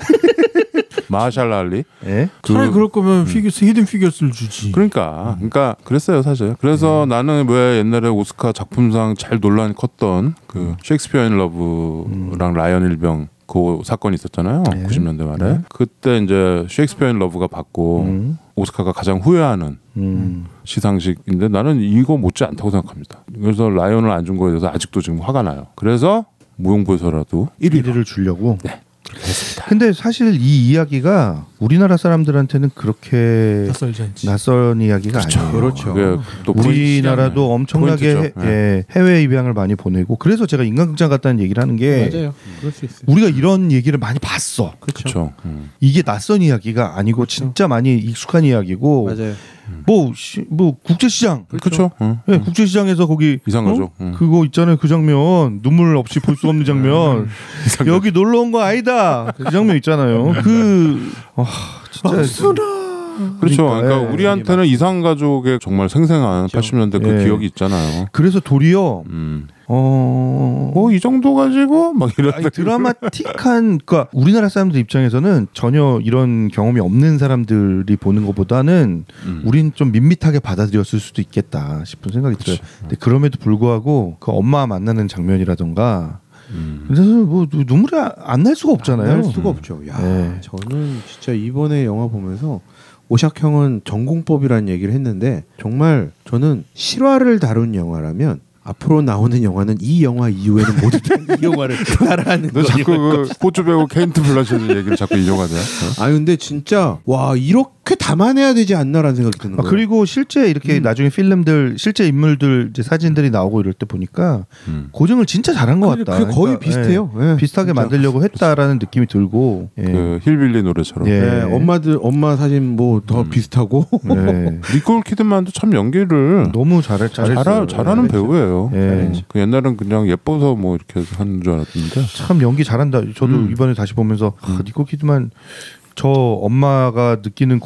마샬랄리? 차라리 그럴 거면 히든 피겨스를 주지. 그러니까 그랬어요 사실. 그래서 나는 왜 옛날에 오스카 작품상 잘 논란이 컸던 그 셰익스피어 인 러브랑 라이언 일병 그 사건이 있었잖아요. 90년대 말에. 그때 이제 셰익스피어 인 러브가 받고 오스카가 가장 후회하는 시상식인데 나는 이거 못지 않다고 생각합니다. 그래서 라이언을 안 준 거에 대해서 아직도 지금 화가 나요. 그래서 무용부에서라도 1위를 주려고. 네. 그렇게 했습니다. 근데 사실 이 이야기가 우리나라 사람들한테는 그렇게 낯선 이야기가 아니에요. 그렇죠. 또 우리나라도 엄청나게 해외 입양을 많이 보내고 그래서 제가 인간극장 같다는 얘기를 하는 게 맞아요. 그럴 수 있어요. 우리가 이런 얘기를 많이 봤어. 그렇죠. 이게 낯선 이야기가 아니고 진짜 많이 익숙한 이야기고 맞아요. 뭐 국제시장 그렇죠. 네, 국제시장에서 거기 이상가족. 그거 있잖아요. 그 장면 눈물 없이 볼 수 없는 장면. 여기 놀러 온 거 아니다. 그 장면 있잖아요. 진짜 그렇죠. 그러니까 우리한테는 이상가족의 정말 생생한 80년대 그 기억이 있잖아요. 그래서 도리어 뭐 이 정도 가지고 막 이런 드라마틱한 그러니까 우리나라 사람들 입장에서는 전혀 이런 경험이 없는 사람들이 보는 것보다는 우린 좀 밋밋하게 받아들였을 수도 있겠다 싶은 생각이 들어요. 근데 그럼에도 불구하고 그 엄마 만나는 장면이라던가 그래서 뭐 눈물이 안 날 수가 없잖아요. 안 날 수가 없죠. 야, 저는 진짜 이번에 영화 보면서 오샥 형은 전공법이라는 얘기를 했는데 정말 저는 실화를 다룬 영화라면 앞으로 나오는 영화는 이 영화 이후에는 모두 다 이 영화를 따라하는 너 자꾸 그 호주 배우 케인트 블란쳇 얘기를 자꾸 인용하냐? 근데 진짜 와 이렇게 담아내야 되지 않나라는 생각이 드는 거예요. 그리고 실제 이렇게 나중에 필름들 실제 인물들 이제 사진들이 나오고 이럴 때 보니까 고증을 진짜 잘한 것 같다. 그게 거의 비슷해요. 비슷하게 진짜. 만들려고 했다라는 느낌이 들고 그 힐빌리 노래처럼. 엄마 사진 뭐 더 비슷하고. 니콜 키드만도 참 연기를 너무 잘하는 배우예요. 그 옛날엔 그냥 예뻐서 뭐 이렇게 하는 줄 알았는데 참 연기 잘한다. 저도 이번에 다시 보면서 니콜 키드만 저 엄마가 느끼는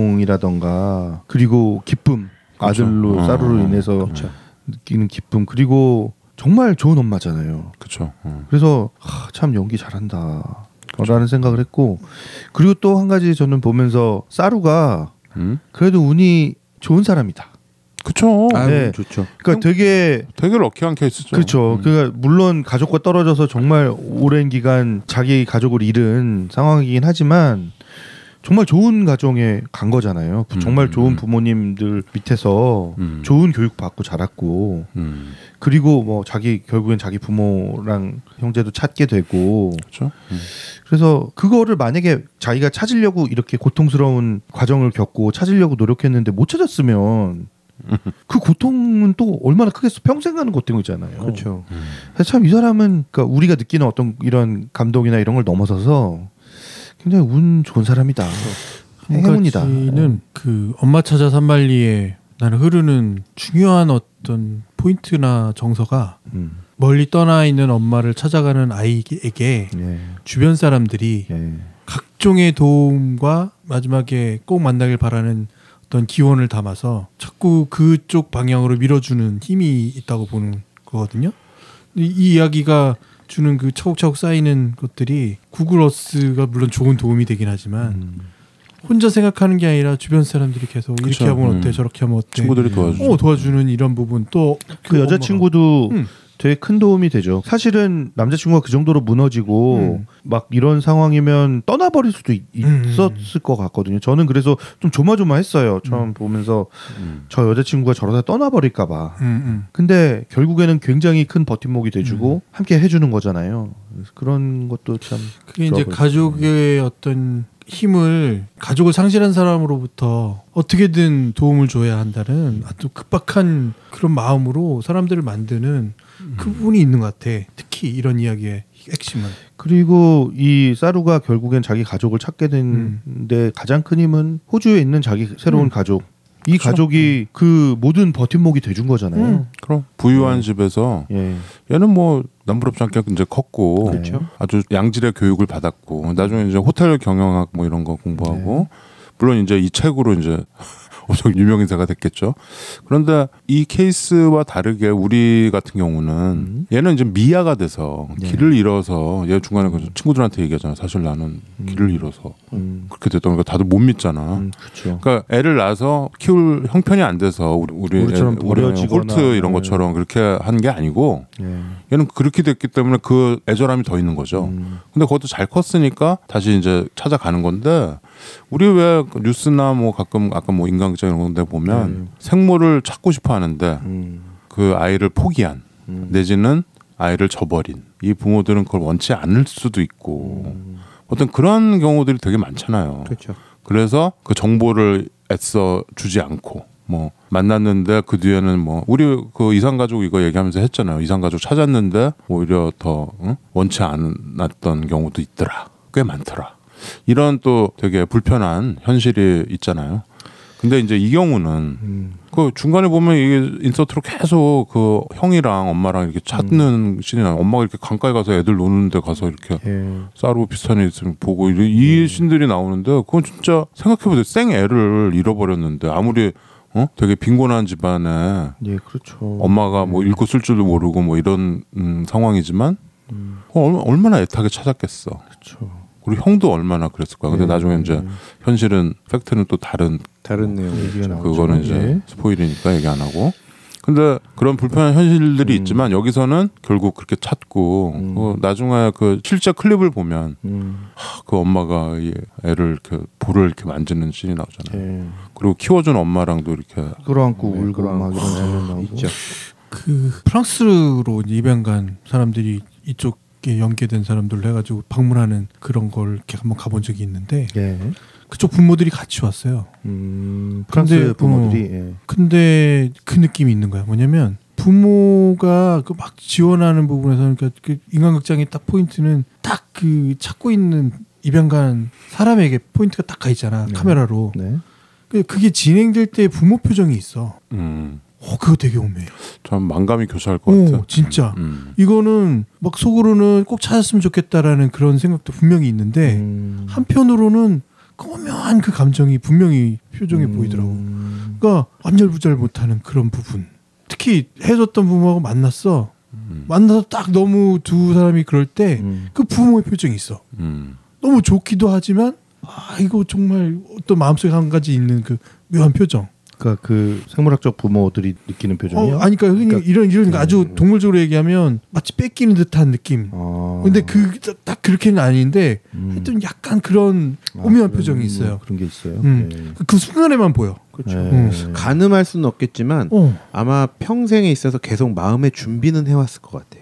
고통이라던가 그리고 기쁨 그렇죠. 아들로 사루로 인해서 그렇죠. 느끼는 기쁨 그리고 정말 좋은 엄마잖아요. 그렇죠. 그래서 참 연기 잘한다. 라는 생각을 했고 그리고 또 한 가지 저는 보면서 사루가 그래도 운이 좋은 사람이다. 그렇죠. 네. 좋죠. 그러니까 되게 럭키한 케이스죠. 그렇죠. 그러니까 물론 가족과 떨어져서 정말 오랜 기간 자기 가족을 잃은 상황이긴 하지만 정말 좋은 가정에 간 거잖아요. 정말 좋은 부모님들 밑에서 좋은 교육 받고 자랐고 그리고 뭐 결국엔 자기 부모랑 형제도 찾게 되고 그렇죠. 그래서 그거를 만약에 자기가 찾으려고 이렇게 고통스러운 과정을 겪고 찾으려고 노력했는데 못 찾았으면 그 고통은 또 얼마나 크겠어. 평생 가는 고통이잖아요. 그렇죠. 그래서 참 이 사람은 그러니까 우리가 느끼는 어떤 이런 감동이나 이런 걸 넘어서서 굉장히 운 좋은 사람이다. 행운이다. 는 그 엄마 찾아 산발리에 나는 흐르는 중요한 어떤 포인트나 정서가 멀리 떠나 있는 엄마를 찾아가는 아이에게 주변 사람들이 각종의 도움과 마지막에 꼭 만나길 바라는 어떤 기원을 담아서 자꾸 그쪽 방향으로 밀어주는 힘이 있다고 보는 거거든요. 이 이야기가 주는 그 차곡차곡 쌓이는 것들이 구글 어스가 물론 좋은 도움이 되긴 하지만 혼자 생각하는 게 아니라 주변 사람들이 계속 그쵸. 이렇게 하면 어때 저렇게 하면 어때 친구들이 도와주는 이런 부분 또 그 여자친구도 되게 큰 도움이 되죠. 사실은 남자친구가 그 정도로 무너지고 막 이런 상황이면 떠나버릴 수도 있었을 것 같거든요. 저는 그래서 좀 조마조마했어요. 처음 보면서 저 여자친구가 저러다 떠나버릴까 봐. 근데 결국에는 굉장히 큰 버팀목이 돼주고 함께 해주는 거잖아요. 그래서 그런 것도 참 그게 이제 가족의 어떤 힘을 가족을 상실한 사람으로부터 어떻게든 도움을 줘야 한다는 아주 급박한 그런 마음으로 사람들을 만드는 그 부분이 있는 것 같아. 특히 이런 이야기의 핵심은. 그리고 이 사루가 결국엔 자기 가족을 찾게 된데 가장 큰 힘은 호주에 있는 자기 새로운 가족. 이 그렇죠. 가족이 그 모든 버팀목이 돼준 거잖아요. 그럼 부유한 집에서 얘는 뭐 남부럽지 않게 이제 컸고 그렇죠. 아주 양질의 교육을 받았고 나중에 이제 호텔 경영학 뭐 이런 거 공부하고 물론 이제 이 책으로 이제 엄청 유명 인사가 됐겠죠. 그런데 이 케이스와 다르게 우리 같은 경우는 얘는 이제 미아가 돼서 길을 잃어서 얘 중간에 친구들한테 얘기하잖아. 사실 나는 길을 잃어서 그렇게 됐던 거니까 다들 못 믿잖아. 그렇죠. 그러니까 애를 낳아서 키울 형편이 안 돼서 우리처럼 버려지거나 홀트 이런 것처럼 그렇게 한 게 아니고 얘는 그렇게 됐기 때문에 그 애절함이 더 있는 거죠. 근데 그것도 잘 컸으니까 다시 이제 찾아가는 건데 우리 왜 뉴스나 뭐 가끔 아까 뭐 인간극장 이런 데 보면 생모를 찾고 싶어 하는데 그 아이를 포기한 내지는 아이를 저버린 이 부모들은 그걸 원치 않을 수도 있고 어떤 그런 경우들이 되게 많잖아요. 그렇죠. 그래서 그 정보를 애써 주지 않고 뭐 만났는데 그 뒤에는 뭐 우리 그 이상가족 이거 얘기하면서 했잖아요. 이상가족 찾았는데 오히려 더 원치 않았던 경우도 있더라. 꽤 많더라. 이런 또 되게 불편한 현실이 있잖아요. 근데 이제 이 경우는 그 중간에 보면 이게 인서트로 계속 그 형이랑 엄마랑 이렇게 찾는 씬이 나요. 엄마가 이렇게 강가에 가서 애들 노는데 가서 이렇게 쌀로 비슷한 애 있으면 보고 이 씬들이 나오는데 그건 진짜 생각해보세요. 생 애를 잃어버렸는데 아무리 되게 빈곤한 집안에 그렇죠. 엄마가 뭐 읽고 쓸 줄도 모르고 뭐 이런 상황이지만 얼마나 애타게 찾았겠어. 그렇죠. 그리고 형도 얼마나 그랬을 거야. 근데 나중에 이제 현실은 팩트는 또 다른 내용. 그거는 이제 스포일이니까 얘기 안 하고. 근데 그런 불편한 현실들이 있지만 여기서는 결국 그렇게 찾고 나중에 그 실제 클립을 보면 그 엄마가 이 애를 이렇게 볼을 이렇게 만지는 씬이 나오잖아요. 그리고 키워준 엄마랑도 이렇게 끌어안고 울고 막 이런 장면 나오고 있죠. 그 프랑스로 입양 간 사람들이 이쪽에 연계된 사람들로 해가지고 방문하는 그런 걸 이렇게 한번 가본 적이 있는데 그쪽 부모들이 같이 왔어요. 프랑스 부모들이. 근데 그 느낌이 있는 거야. 뭐냐면 부모가 그 막 지원하는 부분에서 그러니까 그 인간극장의 딱 포인트는 딱 그 찾고 있는 입양 간 사람에게 포인트가 딱 가 있잖아. 카메라로. 그게 진행될 때 부모 표정이 있어. 그거 되게 오묘해. 참 만감이 교차할 것 같아. 진짜. 이거는 막 속으로는 꼭 찾았으면 좋겠다라는 그런 생각도 분명히 있는데 한편으로는 오묘한 그 감정이 분명히 표정에 보이더라고. 그러니까 안절부절 못하는 그런 부분. 특히 해줬던 부모하고 만났어. 만나서 딱 너무 두 사람이 그럴 때 그 부모의 표정이 있어. 너무 좋기도 하지만 이거 정말 어떤 마음속에 한 가지 있는 그 묘한 표정. 그러니까 그 생물학적 부모들이 느끼는 표정이요? 아니 그러니까 흔히 이런 아주 동물적으로 얘기하면 마치 뺏기는 듯한 느낌. 근데 딱 그렇게는 아닌데 하여튼 약간 그런 오묘한 표정이 있어요. 그런 게 있어요. 그 순간에만 보여. 그렇죠. 가늠할 수는 없겠지만 아마 평생에 있어서 계속 마음의 준비는 해왔을 것 같아요.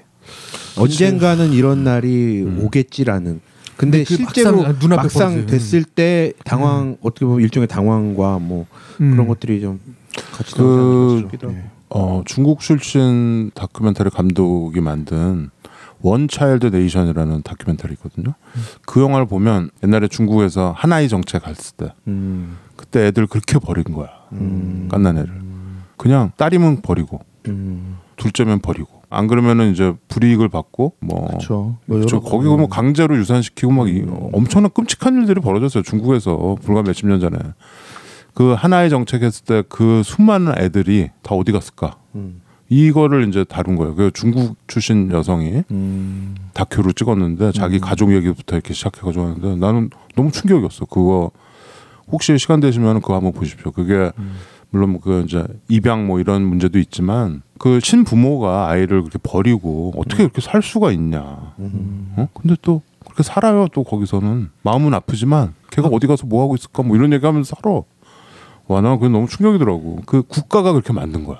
언젠가는 이런 날이 오겠지라는. 근데 실제로 막상 됐을 때 어떻게 보면 일종의 당황과 뭐 그런 것들이 좀 같이 나오지 싶기도 하고. 중국 출신 다큐멘터리 감독이 만든 원 차일드 네이션이라는 다큐멘터리 있거든요. 그 영화를 보면 옛날에 중국에서 하나이 정책 갔을 때 그때 애들 그렇게 버린 거야. 갓난애를. 그냥 딸이면 버리고 둘째면 버리고. 안 그러면은 이제 불이익을 받고 그렇죠. 거기 뭐 강제로 유산시키고 막 엄청난 끔찍한 일들이 벌어졌어요. 중국에서 불과 몇십 년 전에. 그 하나의 정책했을 때 그 수많은 애들이 다 어디 갔을까? 이거를 이제 다룬 거예요. 그 중국 출신 여성이 다큐를 찍었는데 자기 가족 얘기부터 이렇게 시작해가지고 하는데 나는 너무 충격이었어. 그거 혹시 시간 되시면 그거 한번 보십시오. 그게 물론 그 이제 입양 뭐 이런 문제도 있지만 그 신부모가 아이를 그렇게 버리고 어떻게 그렇게 살 수가 있냐. 근데 또 그렇게 살아요. 또 거기서는 마음은 아프지만 걔가 어디 가서 뭐 하고 있을까 뭐 이런 얘기하면서 살아. 와, 나 그게 너무 충격이더라고. 그 국가가 그렇게 만든 거야.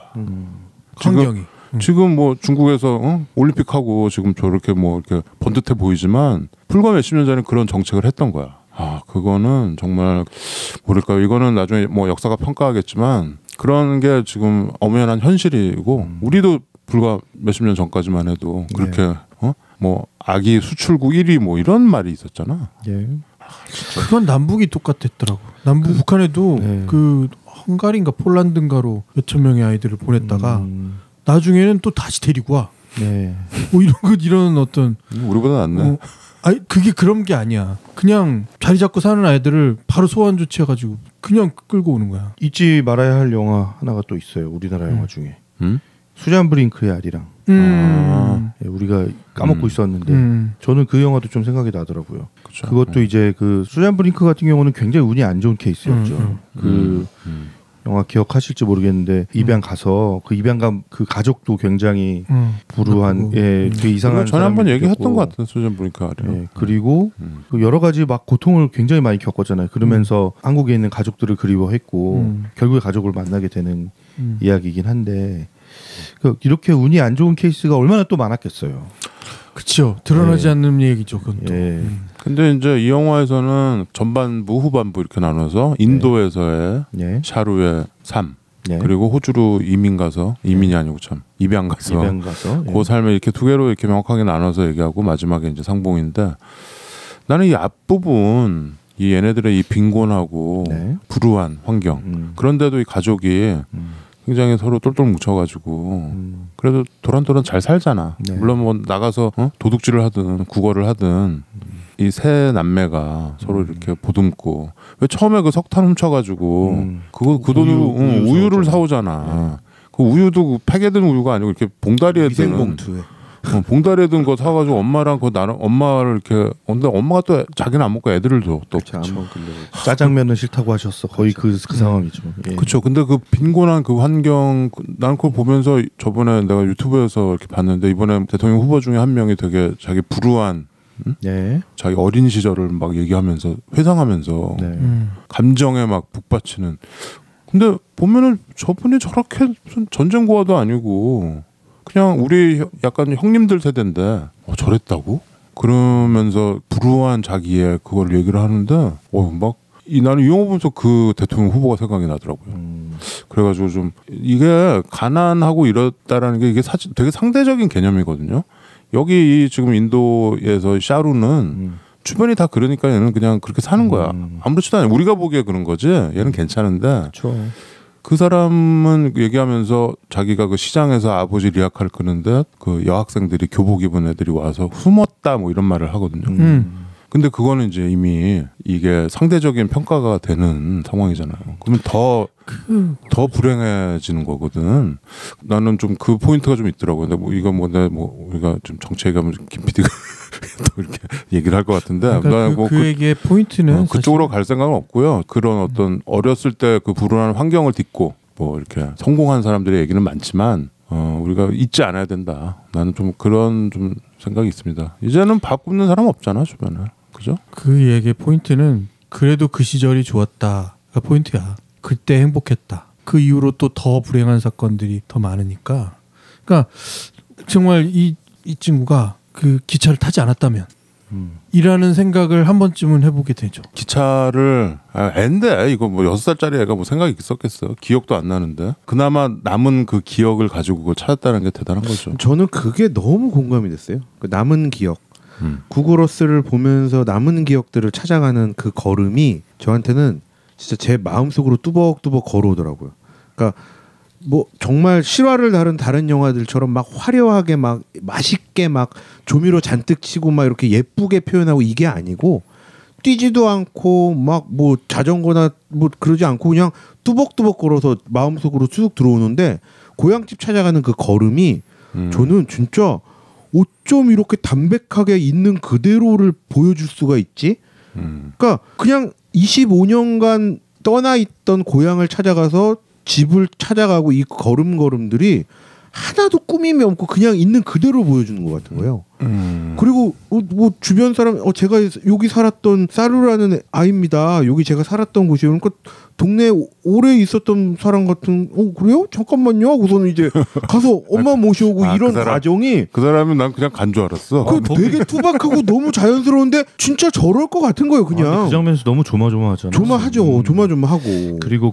환경이. 지금 뭐 중국에서 올림픽하고 지금 저렇게 뭐 이렇게 번듯해 보이지만 불과 몇십 년 전에 그런 정책을 했던 거야. 그거는 정말 모를까요. 이거는 나중에 뭐 역사가 평가하겠지만 그런 게 지금 엄연한 현실이고 우리도 불과 몇십 년 전까지만 해도 그렇게 뭐 아기 수출국 1위 뭐 이런 말이 있었잖아. 그건 남북이 똑같았더라고. 북한에도 그 헝가리인가 폴란드인가로 몇천 명의 아이들을 보냈다가 나중에는 또 다시 데리고 와. 뭐 이런 어떤 우리보다 낫네. 아니 그게 그런 게 아니야. 그냥 자리 잡고 사는 아이들을 바로 소환 조치해가지고 그냥 끌고 오는 거야. 잊지 말아야 할 영화 하나가 또 있어요. 우리나라 영화 중에 수잔 브링크의 아리랑. 우리가 까먹고 있었는데 저는 그 영화도 좀 생각이 나더라고요. 그쵸. 그것도 이제 그 수잔 브링크 같은 경우는 굉장히 운이 안 좋은 케이스였죠. 영화 기억하실지 모르겠는데 입양 가서 그 입양간 그 가족도 굉장히 불우한 되게 이상한 전에 한번 얘기했던 것 같은 수잔 브링크 아리랑. 그리고 그 여러 가지 막 고통을 굉장히 많이 겪었잖아요. 그러면서 한국에 있는 가족들을 그리워했고 결국에 가족을 만나게 되는 이야기이긴 한데 이렇게 운이 안 좋은 케이스가 얼마나 또 많았겠어요. 그렇죠. 드러나지 않는 얘기죠. 그건 또. 근데 이제 이 영화에서는 전반부 후반부 이렇게 나눠서 인도에서의 샤루의 삶 그리고 호주로 이민이 아니고 참 입양 가서 그 삶을 이렇게 두 개로 이렇게 명확하게 나눠서 얘기하고 마지막에 이제 상봉인데 나는 이 앞부분 이 얘네들의 이 빈곤하고 네. 불우한 환경 그런데도 이 가족이 굉장히 서로 똘똘 뭉쳐가지고 그래도 도란도란 잘 살잖아. 네. 물론 뭐 나가서 도둑질을 하든 구걸을 하든 이 세 남매가 서로 이렇게 보듬고 왜 처음에 그 석탄 훔쳐가지고 그거 그 돈으로 우유를 사오잖아. 그 우유도 팩에 든 우유가 아니고 이렇게 봉다리에 드는 미생봉투에. 봉다리에 든 거 사가지고 엄마랑 그 나랑 엄마를 이렇게 근데 엄마가 또 자기는 안 먹고 애들을 줘 또. 짜장면은 싫다고 하셨어. 거의 그 상황이죠. 예. 그렇죠. 근데 그 빈곤한 그 환경 나는 그걸 보면서 저번에 내가 유튜브에서 이렇게 봤는데 이번에 대통령 후보 중에 한 명이 되게 자기 불우한 네. 자기 어린 시절을 막 얘기하면서 회상하면서 네. 감정에 막 북받치는. 근데 보면은 저분이 저렇게 무슨 전쟁 고아도 아니고 그냥 우리 약간 형님들 세대인데 저랬다고? 그러면서 불우한 자기의 그걸 얘기를 하는데 막 나는 이 영화 보면서 그 대통령 후보가 생각이 나더라고요. 그래가지고 좀 이게 가난하고 이렇다라는 게 이게 사실 되게 상대적인 개념이거든요. 여기 이 지금 인도에서 샤루는 주변이 다 그러니까 얘는 그냥 그렇게 사는 거야. 아무렇지도 않아. 우리가 보기에 그런 거지. 얘는 괜찮은데. 그렇죠. 그 사람은 얘기하면서 자기가 그 시장에서 아버지 리아카를 끄는데 그 여학생들이 교복 입은 애들이 와서 숨었다 뭐 이런 말을 하거든요. 근데 그거는 이제 이미 이게 상대적인 평가가 되는 상황이잖아요. 그러면 더 불행해지는 거거든. 나는 좀 그 포인트가 좀 있더라고요. 근데 뭐 이거 뭐 우리가 좀 정치 얘기하면 김 PD가 또 이렇게 얘기를 할 것 같은데 그러니까 그 얘기의 포인트는 그쪽으로 갈 생각은 없고요. 그런 어떤 어렸을 때 그 불운한 환경을 딛고 뭐 이렇게 성공한 사람들의 얘기는 많지만 우리가 잊지 않아야 된다. 나는 좀 그런 좀 생각이 있습니다. 이제는 밥 굶는 사람 없잖아 주변에. 그죠? 그 얘기의 포인트는 그래도 그 시절이 좋았다가 포인트야. 그때 행복했다. 그 이후로 또 더 불행한 사건들이 더 많으니까. 그러니까 정말 이 친구가 그 기차를 타지 않았다면 이라는 생각을 한 번쯤은 해보게 되죠. 기차를 애인데 이거 뭐 6살짜리 애가 뭐 생각이 있었겠어. 기억도 안 나는데 그나마 남은 그 기억을 가지고 그걸 찾았다는 게 대단한 거죠. 저는 그게 너무 공감이 됐어요. 그 남은 기억. 구글어스를 보면서 남은 기억들을 찾아가는 그 걸음이 저한테는 진짜 제 마음속으로 뚜벅뚜벅 걸어오더라고요. 그러니까 뭐 정말 실화를 다른 영화들처럼 막 화려하게 막 맛있게 막 조미료 잔뜩 치고 막 이렇게 예쁘게 표현하고 이게 아니고 뛰지도 않고 막 뭐 자전거나 뭐 그러지 않고 그냥 뚜벅뚜벅 걸어서 마음속으로 쭉 들어오는데 고향집 찾아가는 그 걸음이 저는 진짜 어쩜 이렇게 담백하게 있는 그대로를 보여줄 수가 있지? 그러니까 그냥 25년간 떠나 있던 고향을 찾아가서 집을 찾아가고 이 걸음걸음들이 하나도 꾸밈이 없고 그냥 있는 그대로 보여주는 것 같은 거예요. 그리고 뭐 주변 사람 제가 여기 살았던 사루라는 아이입니다. 여기 제가 살았던 곳이요. 그러니까 동네에 오래 있었던 사람 같은 그래요? 잠깐만요. 하고서는 이제 가서 엄마 모셔오고 이런 그 과정이 그 사람은 난 그냥 간 줄 알았어. 그 되게 투박하고 너무 자연스러운데 진짜 저럴 것 같은 거예요. 그냥 그 장면에서 너무 조마조마하잖아요. 조마하죠. 조마조마하고 그리고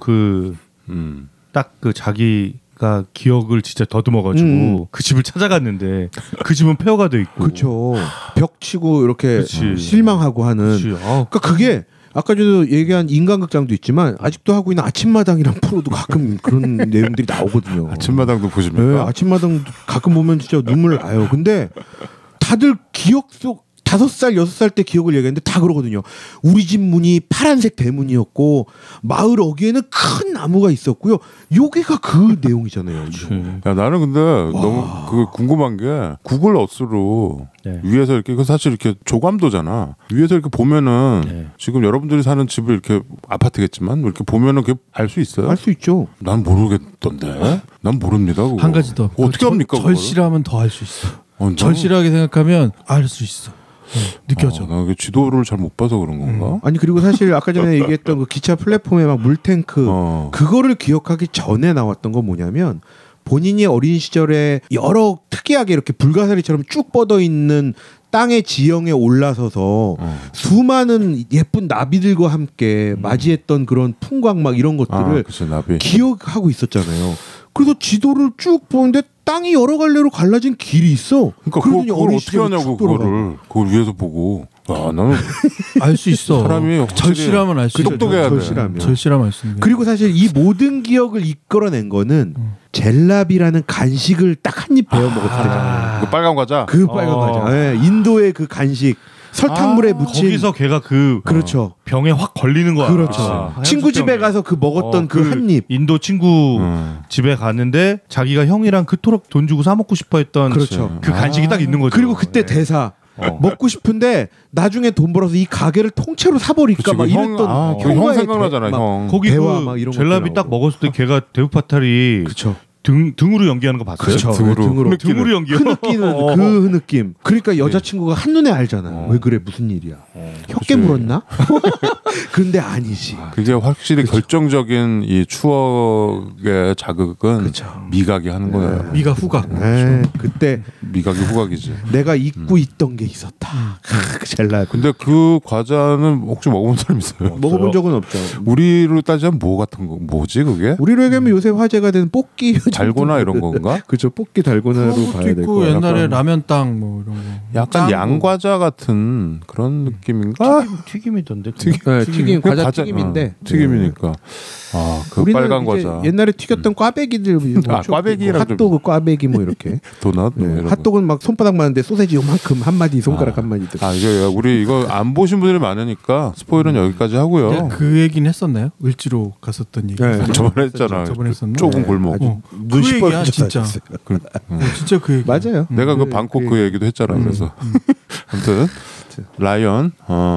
딱 그 자기가 기억을 진짜 더듬어가지고 그 집을 찾아갔는데 그 집은 폐허가 돼 있고 그렇죠. 벽 치고 이렇게 그치. 실망하고 하는. 그러니까 그게 아까 전에 얘기한 인간극장도 있지만 아직도 하고 있는 아침마당이란 프로도 가끔 그런 내용들이 나오거든요. 아침마당도 보십니까? 네, 아침마당 가끔 보면 진짜 눈물 나요. 근데 다들 기억 속 5살, 6살 때 기억을 얘기하는데 다 그러거든요. 우리 집 문이 파란색 대문이었고 마을 어귀에는 큰 나무가 있었고요. 여기가 그 내용이잖아요. 야, 나는 근데 너무 그 궁금한 게 구글 어스로 위에서 이렇게 그 사실 이렇게 조감도잖아. 위에서 이렇게 보면은 지금 여러분들이 사는 집을 이렇게 아파트겠지만 이렇게 보면은 그게 알 수 있어요? 알 수 있죠. 난 모르겠던데. 난 모릅니다. 그거. 한 가지 더. 어떻게 합니까? 절실하면 더 알 수 있어. 절실하게 생각하면 알 수 있어. 느껴져. 나 지도를 잘 못 봐서 그런 건가? 아니 그리고 사실 아까 전에 얘기했던 그 기차 플랫폼에 막 물탱크 그거를 기억하기 전에 나왔던 건 뭐냐면 본인이 어린 시절에 여러 특이하게 이렇게 불가사리처럼 쭉 뻗어 있는 땅의 지형에 올라서서 수많은 예쁜 나비들과 함께 맞이했던 그런 풍광 막 이런 것들을 그치, 나비. 기억하고 있었잖아요. 그래서 지도를 쭉 보는데 땅이 여러 갈래로 갈라진 길이 있어. 그러니까 그걸 어떻게 하냐고 그걸 위에서 보고. 너는 알 수 있어. 사람이 확실히 절실하면 알 수 있어. 똑똑해야 돼. 절실하면 알 수 있는. 그리고 사실 이 모든 기억을 이끌어낸 거는 젤라비라는 간식을 딱 한 입 베어 먹었을 때잖아요. 그 빨간 과자. 그 빨간 과자. 네, 인도의 그 간식. 설탕물에 묻힌 거기서 걔가 그 그렇죠. 병에 확 걸리는 거야. 그렇죠. 친구 집에 가서 그 먹었던 그 한 입. 인도 친구 집에 갔는데 자기가 형이랑 그토록 돈 주고 사 먹고 싶어 했던 그렇죠. 그 간식이 딱 있는 거죠. 그리고 그때 대사 먹고 싶은데 나중에 돈 벌어서 이 가게를 통째로 사버릴까 막 이랬던 형 생각나잖아. 형. 거기 대화 그 막 이런 젤라비 것들 딱 먹었을 때 걔가 대우파탈이 그렇죠. 등으로 연기하는 거 봤어요? 그렇죠. 등으로 연기요. 흐느끼는 그 느낌. 그러니까 여자친구가 한눈에 알잖아. 왜 그래 무슨 일이야. 혀 깨물었나? 근데 아니지. 그게 확실히 결정적인 이 추억의 자극은 그렇죠. 미각이 하는 거예요. 미각 후각. 그때 미각이 후각이지. 내가 잊고 있던 게 있었다. 젤라. 근데 그 과자는 혹시 먹어본 사람 있어요? 먹어본 적은 없죠. 우리로 따지면 뭐 같은 거 뭐지 그게? 우리로 얘기하면 요새 화제가 되는 뽑기 달고나 이런 건가? 그렇죠. 뽑기 달고나로 봐야 될 있고 거야. 옛날에 라면 땅 뭐 이런 거. 약간 양과자 같은 그런 느낌인가? 튀김이던데. 튀김 과자 과자, 튀김인데 튀김이니까. 그 우리는 빨간 이제 과자. 옛날에 튀겼던 꽈배기들 뭐 꽈배기랑 핫도그 꽈배기 뭐 이렇게 도넛. 네. 이런 핫도그는 막 손바닥 많은데 소세지 요만큼 한 마디 손가락 한 마디 들. 이거 우리 이거 안 보신 분들이 많으니까 스포일은 여기까지 하고요. 그 얘기는 했었나요? 을지로 갔었던 얘기. 네. 저번에 했잖아. 저번에 했었나? 좁은 골목. 그 얘기야 진짜. 그, 진짜 그 얘기. 맞아요. 내가 그 방콕 그 얘기도 했잖아. 그래서 아무튼 라이언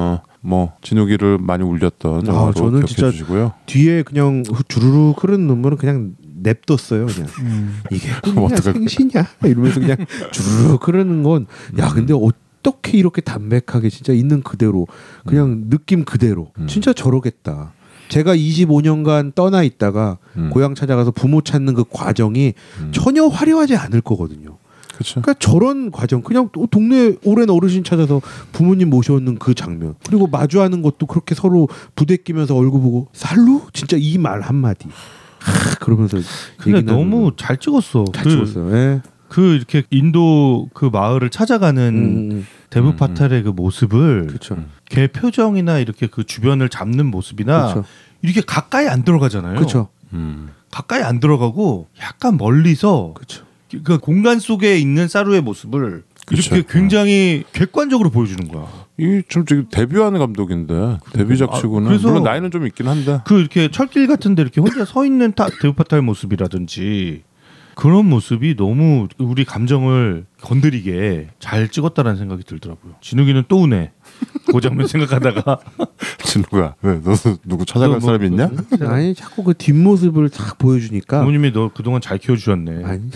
뭐 진욱이를 많이 울렸던 영화로 저는 진짜 주시고요. 뒤에 그냥 주르륵 흐르는 눈물은 그냥 냅뒀어요. 그냥 이게 꿈이냐 생시냐 이러면서 그냥 주르륵 흐르는 건 야 근데 어떻게 이렇게 담백하게 진짜 있는 그대로 그냥 느낌 그대로 진짜 저러겠다. 제가 25년간 떠나 있다가 고향 찾아가서 부모 찾는 그 과정이 전혀 화려하지 않을 거거든요. 그렇죠. 그러니까 저런 과정 그냥 동네 오랜 어르신 찾아서 부모님 모셔오는 그 장면 그리고 마주하는 것도 그렇게 서로 부대끼면서 얼굴 보고 살루? 진짜 이 말 한마디 그러면서 근데 너무 잘 찍었어. 잘 찍었어요. 예. 그 이렇게 인도 그 마을을 찾아가는 데브 파탈의 그 모습을 그렇죠. 걔 표정이나 이렇게 그 주변을 잡는 모습이나 그렇죠. 이렇게 가까이 안 들어가잖아요. 그렇죠. 가까이 안 들어가고 약간 멀리서 그렇죠. 그 공간 속에 있는 사루의 모습을 그쵸. 이렇게 굉장히 객관적으로 보여주는 거야. 이 좀 데뷔하는 감독인데 데뷔작 치고는 그래서 물론 나이는 좀 있긴 한데 그 이렇게 철길 같은데 이렇게 혼자 서 있는 데브 파탈 모습이라든지 그런 모습이 너무 우리 감정을 건드리게 잘 찍었다라는 생각이 들더라고요. 진욱이는 또 우네. 그 장면 생각하다가 진우가 왜 너도 누구 찾아갈 사람 있냐? 아니 자꾸 그 뒷모습을 싹 보여주니까 부모님이 너 그동안 잘 키워주셨네. 아니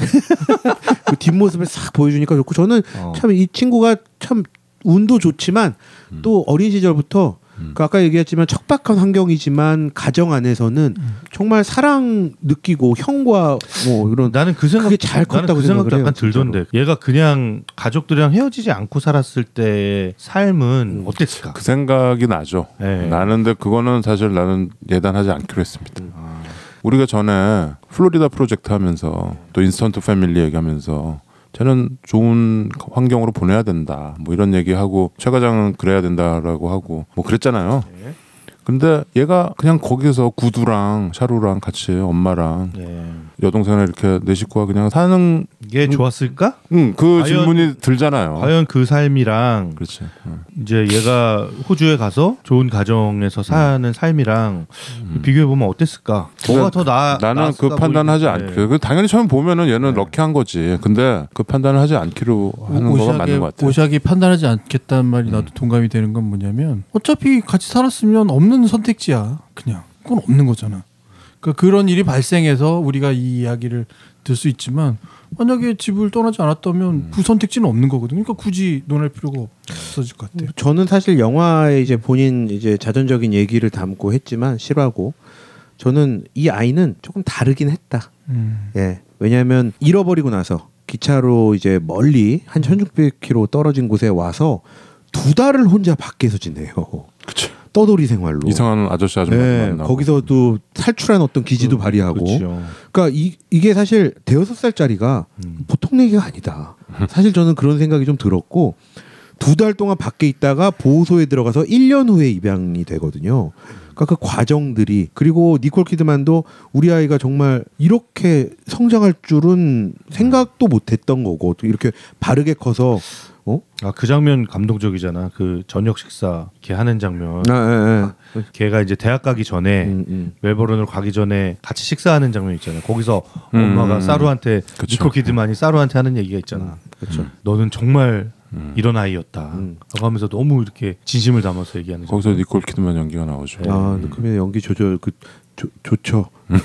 그 뒷모습을 싹 보여주니까 좋고 저는 참 이 친구가 참 운도 좋지만 또 어린 시절부터 그 아까 얘기했지만 척박한 환경이지만 가정 안에서는 정말 사랑 느끼고 형과 뭐 이런 나는 그 생각 그게 잘 컸다고 그 생각도 생각을 해요, 약간 들던데. 얘가 그냥 가족들이랑 헤어지지 않고 살았을 때 삶은 어땠을까? 그 생각이 나죠. 네. 나는데 그거는 사실 나는 예단하지 않기로 했습니다. 우리가 전에 플로리다 프로젝트 하면서 또 인스턴트 패밀리 얘기하면서 쟤는 좋은 환경으로 보내야 된다. 뭐 이런 얘기하고 최 과장은 그래야 된다라고 하고 뭐 그랬잖아요. 네. 근데 얘가 그냥 거기서 구두랑 샤루랑 같이 엄마랑 여동생이랑 이렇게 내 식구가 그냥 사는 게 좋았을까? 그 과연- 질문이 들잖아요. 과연 그 삶이랑 그렇지. 이제 얘가 호주에 가서 좋은 가정에서 사는 삶이랑 비교해 보면 어땠을까? 뭐가 더 나는 그 판단하지 않고 그 당연히 처음 보면은 얘는 럭키한 거지. 근데 그 판단을 하지 않기로 하는 거가 맞는 것 같아요. 오샥이 판단하지 않겠다는 말이 나도 동감이 되는 건 뭐냐면 어차피 같이 살았으면 없는 선택지야. 그냥 그건 없는 거잖아. 그러니까 그런 일이 발생해서 우리가 이 이야기를 들 수 있지만 만약에 집을 떠나지 않았다면 그 선택지는 없는 거거든요. 그러니까 굳이 논할 필요가 없어질 것 같아요. 저는 사실 영화에 이제 본인 이제 자전적인 얘기를 담고 했지만 실화고 저는 이 아이는 조금 다르긴 했다. 예. 왜냐하면 잃어버리고 나서 기차로 이제 멀리 한 1600km 떨어진 곳에 와서 2달을 혼자 밖에서 지내요. 그치. 떠돌이 생활로. 이상한 아저씨 아줌마 만나고. 거기서도 탈출한 어떤 기지도 발휘하고. 그렇죠. 그러니까 이게 사실 대여섯 살짜리가 보통 얘기가 아니다. 사실 저는 그런 생각이 좀 들었고 2달 동안 밖에 있다가 보호소에 들어가서 1년 후에 입양이 되거든요. 그러니까 그 과정들이 그리고 니콜 키드만도 우리 아이가 정말 이렇게 성장할 줄은 생각도 못했던 거고 또 이렇게 바르게 커서 그 장면 감동적이잖아. 그 저녁 식사 걔 하는 장면. 걔가 이제 대학 가기 전에 멜버른으로 가기 전에 같이 식사하는 장면 있잖아요. 거기서 엄마가 사루한테 니콜 키드만이 사루한테 하는 얘기가 있잖아. 그렇죠. 너는 정말 이런 아이였다. 라고 하면서 너무 이렇게 진심을 담아서 얘기하는. 거기서 니콜 키드만 연기가 나오죠. 그러면 연기 조절 좋죠.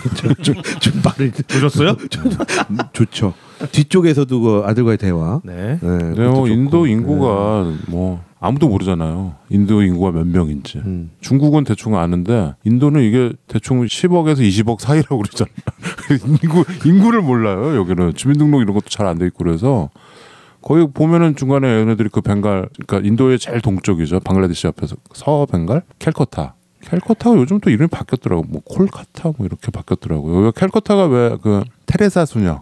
좀 말을 조졌어요? 좋죠. 뒤쪽에서도 그 아들과의 대화. 네. 인도 인구가 뭐 아무도 모르잖아요. 인도 인구가 몇 명인지. 중국은 대충 아는데 인도는 이게 대충 10억에서 20억 사이라고 그러잖아요. 인구를 몰라요. 여기는 주민등록 이런 것도 잘 안 돼 있고 그래서 거기 보면은 중간에 얘네들이 그 벵갈, 그러니까 인도의 제일 동쪽이죠. 방글라데시 앞에서 서벵갈, 캘커타가 요즘 또 이름이 바뀌었더라고. 뭐 콜카타 뭐 이렇게 바뀌었더라고요. 여기가 캘커타가 왜 그 테레사 수녀가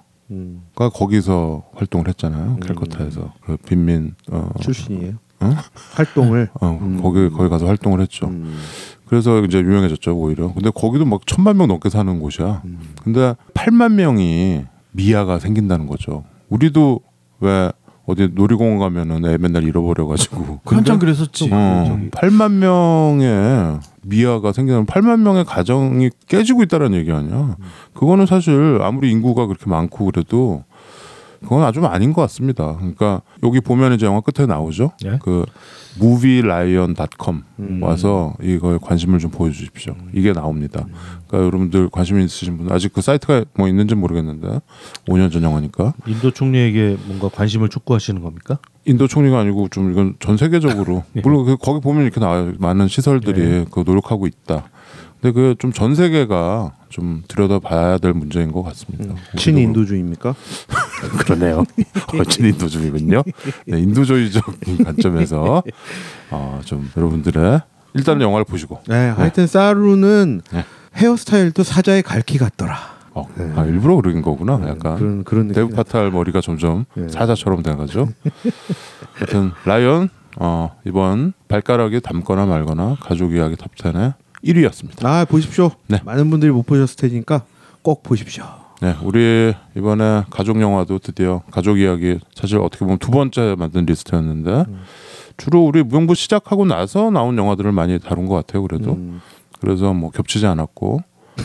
거기서 활동을 했잖아요. 캘커타에서 그 빈민 출신이에요. 활동을 거기 가서 활동을 했죠. 그래서 이제 유명해졌죠 오히려. 근데 거기도 막 1000만 명 넘게 사는 곳이야. 근데 8만 명이 미아가 생긴다는 거죠. 우리도 왜 어디 놀이공원 가면은 애 맨날 잃어버려가지고 한참 그랬었지. 8만 명의 미아가 생기는 8만 명의 가정이 깨지고 있다는 얘기 아니야. 그거는 사실 아무리 인구가 그렇게 많고 그래도 그건 아주 아닌 것 같습니다. 그러니까 여기 보면 이제 영화 끝에 나오죠. 예? 그 movielion.com 와서 이거에 관심을 좀 보여주십시오. 이게 나옵니다. 그러니까 여러분들 관심 있으신 분 아직 그 사이트가 뭐 있는지 모르겠는데 5년 전 영화니까. 인도 총리에게 뭔가 관심을 촉구하시는 겁니까? 인도 총리가 아니고 좀 이건 전 세계적으로 예. 물론 거기 보면 이렇게 나와요. 많은 시설들이 예. 그 노력하고 있다. 근데 그 좀 전 세계가 좀 들여다봐야 될 문제인 것 같습니다. 친인도주의입니까? 그러네요. 친인도주의군요. 네, 인도주의적 관점에서 좀 여러분들의 일단은 영화를 보시고. 네, 하여튼 사루는 헤어스타일도 사자의 갈퀴 같더라. 일부러 그런 거구나. 약간 그런 데브 파탈 머리가 점점 사자처럼 돼가죠. 하여튼 라이언 이번 발가락이 닮거나 말거나 가족 이야기 탑 10에 1위였습니다. 보십시오. 네. 많은 분들이 못 보셨을 테니까 꼭 보십시오. 네, 우리 이번에 가족 영화도 드디어 가족 이야기 사실 어떻게 보면 2번째 만든 리스트였는데 주로 우리 무용부 시작하고 나서 나온 영화들을 많이 다룬 것 같아요. 그래서 뭐 겹치지 않았고.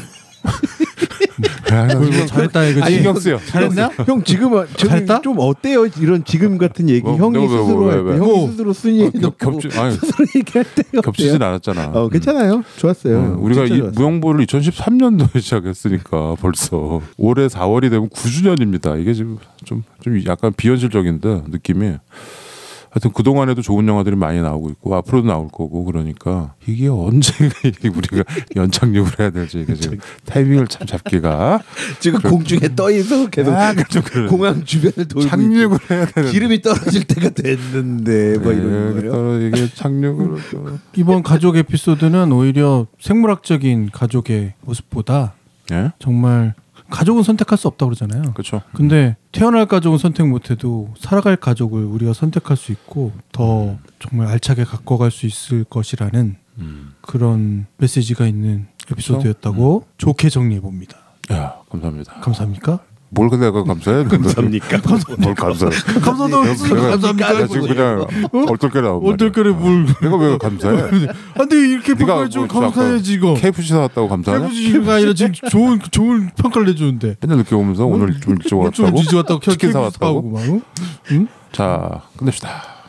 잘했다 이거. 신경 쓰여. 잘했나? 형 지금 잘했다? 좀 어때요? 이런 지금 같은 얘기 형이 스스로 할 때, 형이 스스로 순위해놓고 스스로 얘기할 때 겹치진 않았잖아. 괜찮아요. 좋았어요. 우리가 이 무용부를 2013년도에 시작했으니까 벌써 올해 4월이 되면 9주년입니다. 이게 지금 좀 약간 비현실적인데 느낌이. 하여튼 그동안에도 좋은 영화들이 많이 나오고 있고 앞으로도 나올 거고 그러니까 이게 언제 우리가 연착륙을 해야 될지 이게 지금 타이밍을 참 잡기가 지금 공중에 떠 있어 계속 공항 주변을 돌고 착륙을 해야 되는 기름이 떨어질 때가 됐는데 뭐 이런 거예요. 이게 착륙을 이번 가족 에피소드는 오히려 생물학적인 가족의 모습보다 정말 가족은 선택할 수 없다고 그러잖아요. 그렇죠. 근데 태어날 가족은 선택 못해도 살아갈 가족을 우리가 선택할 수 있고 더 정말 알차게 가꿔갈 수 있을 것이라는 그런 메시지가 있는 에피소드였다고 좋게 정리해 봅니다. 야, 감사합니다. 감사합니까? 뭘 내가 감사해? 감사합니까? 뭘 감사해? 감사도 감사합니까? 지금 그냥 얼떨결에 나오고 얼떨결에 뭘 내가 왜 감사해? 근데 이렇게 평가해 주면 감사해야지 이거. KFC 사왔다고 감사하냐? KFC가 아니라 지금 좋은 평가를 해주는데 맨날 늦게 오면서 오늘 좀 일찍 왔다고? 좀 일찍 왔다고 치킨 사왔다고? 응? 자 끝냅시다.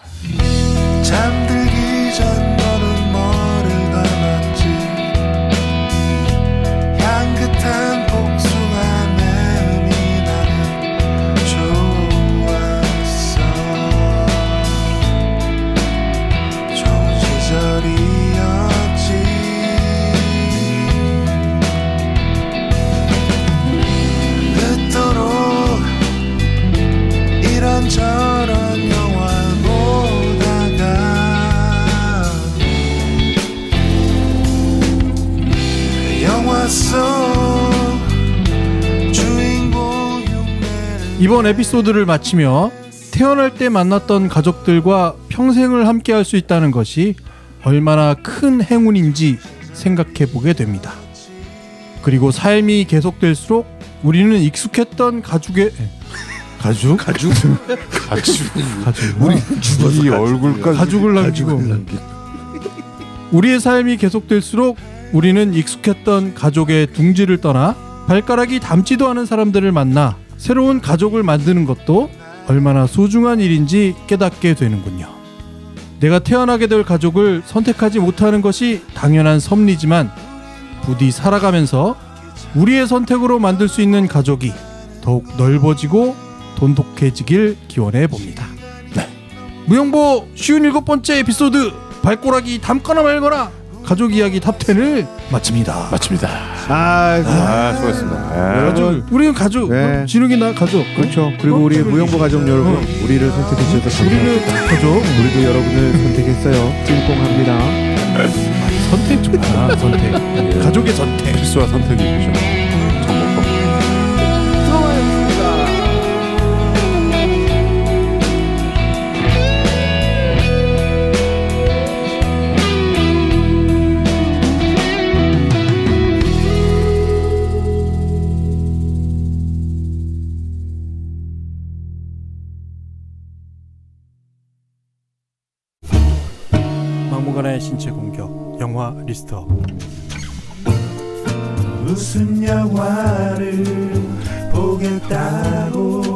잠들기 전 너는 뭐를 닮았지 향긋한 복숭아 내음이 나는 좋았어 좋은 시절이었지 그토록 이런저런 영화 이번 에피소드를 마치며 태어날 때 만났던 가족들과 평생을 함께할 수 있다는 것이 얼마나 큰 행운인지 생각해 보게 됩니다. 그리고 삶이 계속될수록 우리는 익숙했던 가죽 우리 죽었어. 이 얼굴까지 가죽을 남기고 우리의 삶이 계속될수록 우리는 익숙했던 가족의 둥지를 떠나 발가락이 닮지도 않은 사람들을 만나 새로운 가족을 만드는 것도 얼마나 소중한 일인지 깨닫게 되는군요. 내가 태어나게 될 가족을 선택하지 못하는 것이 당연한 섭리지만 부디 살아가면서 우리의 선택으로 만들 수 있는 가족이 더욱 넓어지고 돈독해지길 기원해 봅니다. 네. 무용보 57번째 에피소드 발꼬락이 닮거나 말거나 가족 이야기 탑10을 마칩니다. 수고했습니다. 여러분, 우리는 가족, 네. 진욱이 나 가족. 그렇죠. 그리고 우리 무용보 가족 여러분, 우리를 선택해 주셔서 우리는 감사합니다. 가족. 우리도 여러분을 선택했어요. 찐뽕합니다. 선택 좀 하나 선택. 가족의 선택. 필수와 선택이 있죠. 정복법. 막무가내의 신체 공격 영화 리스트업. 무슨 영화를 보겠다고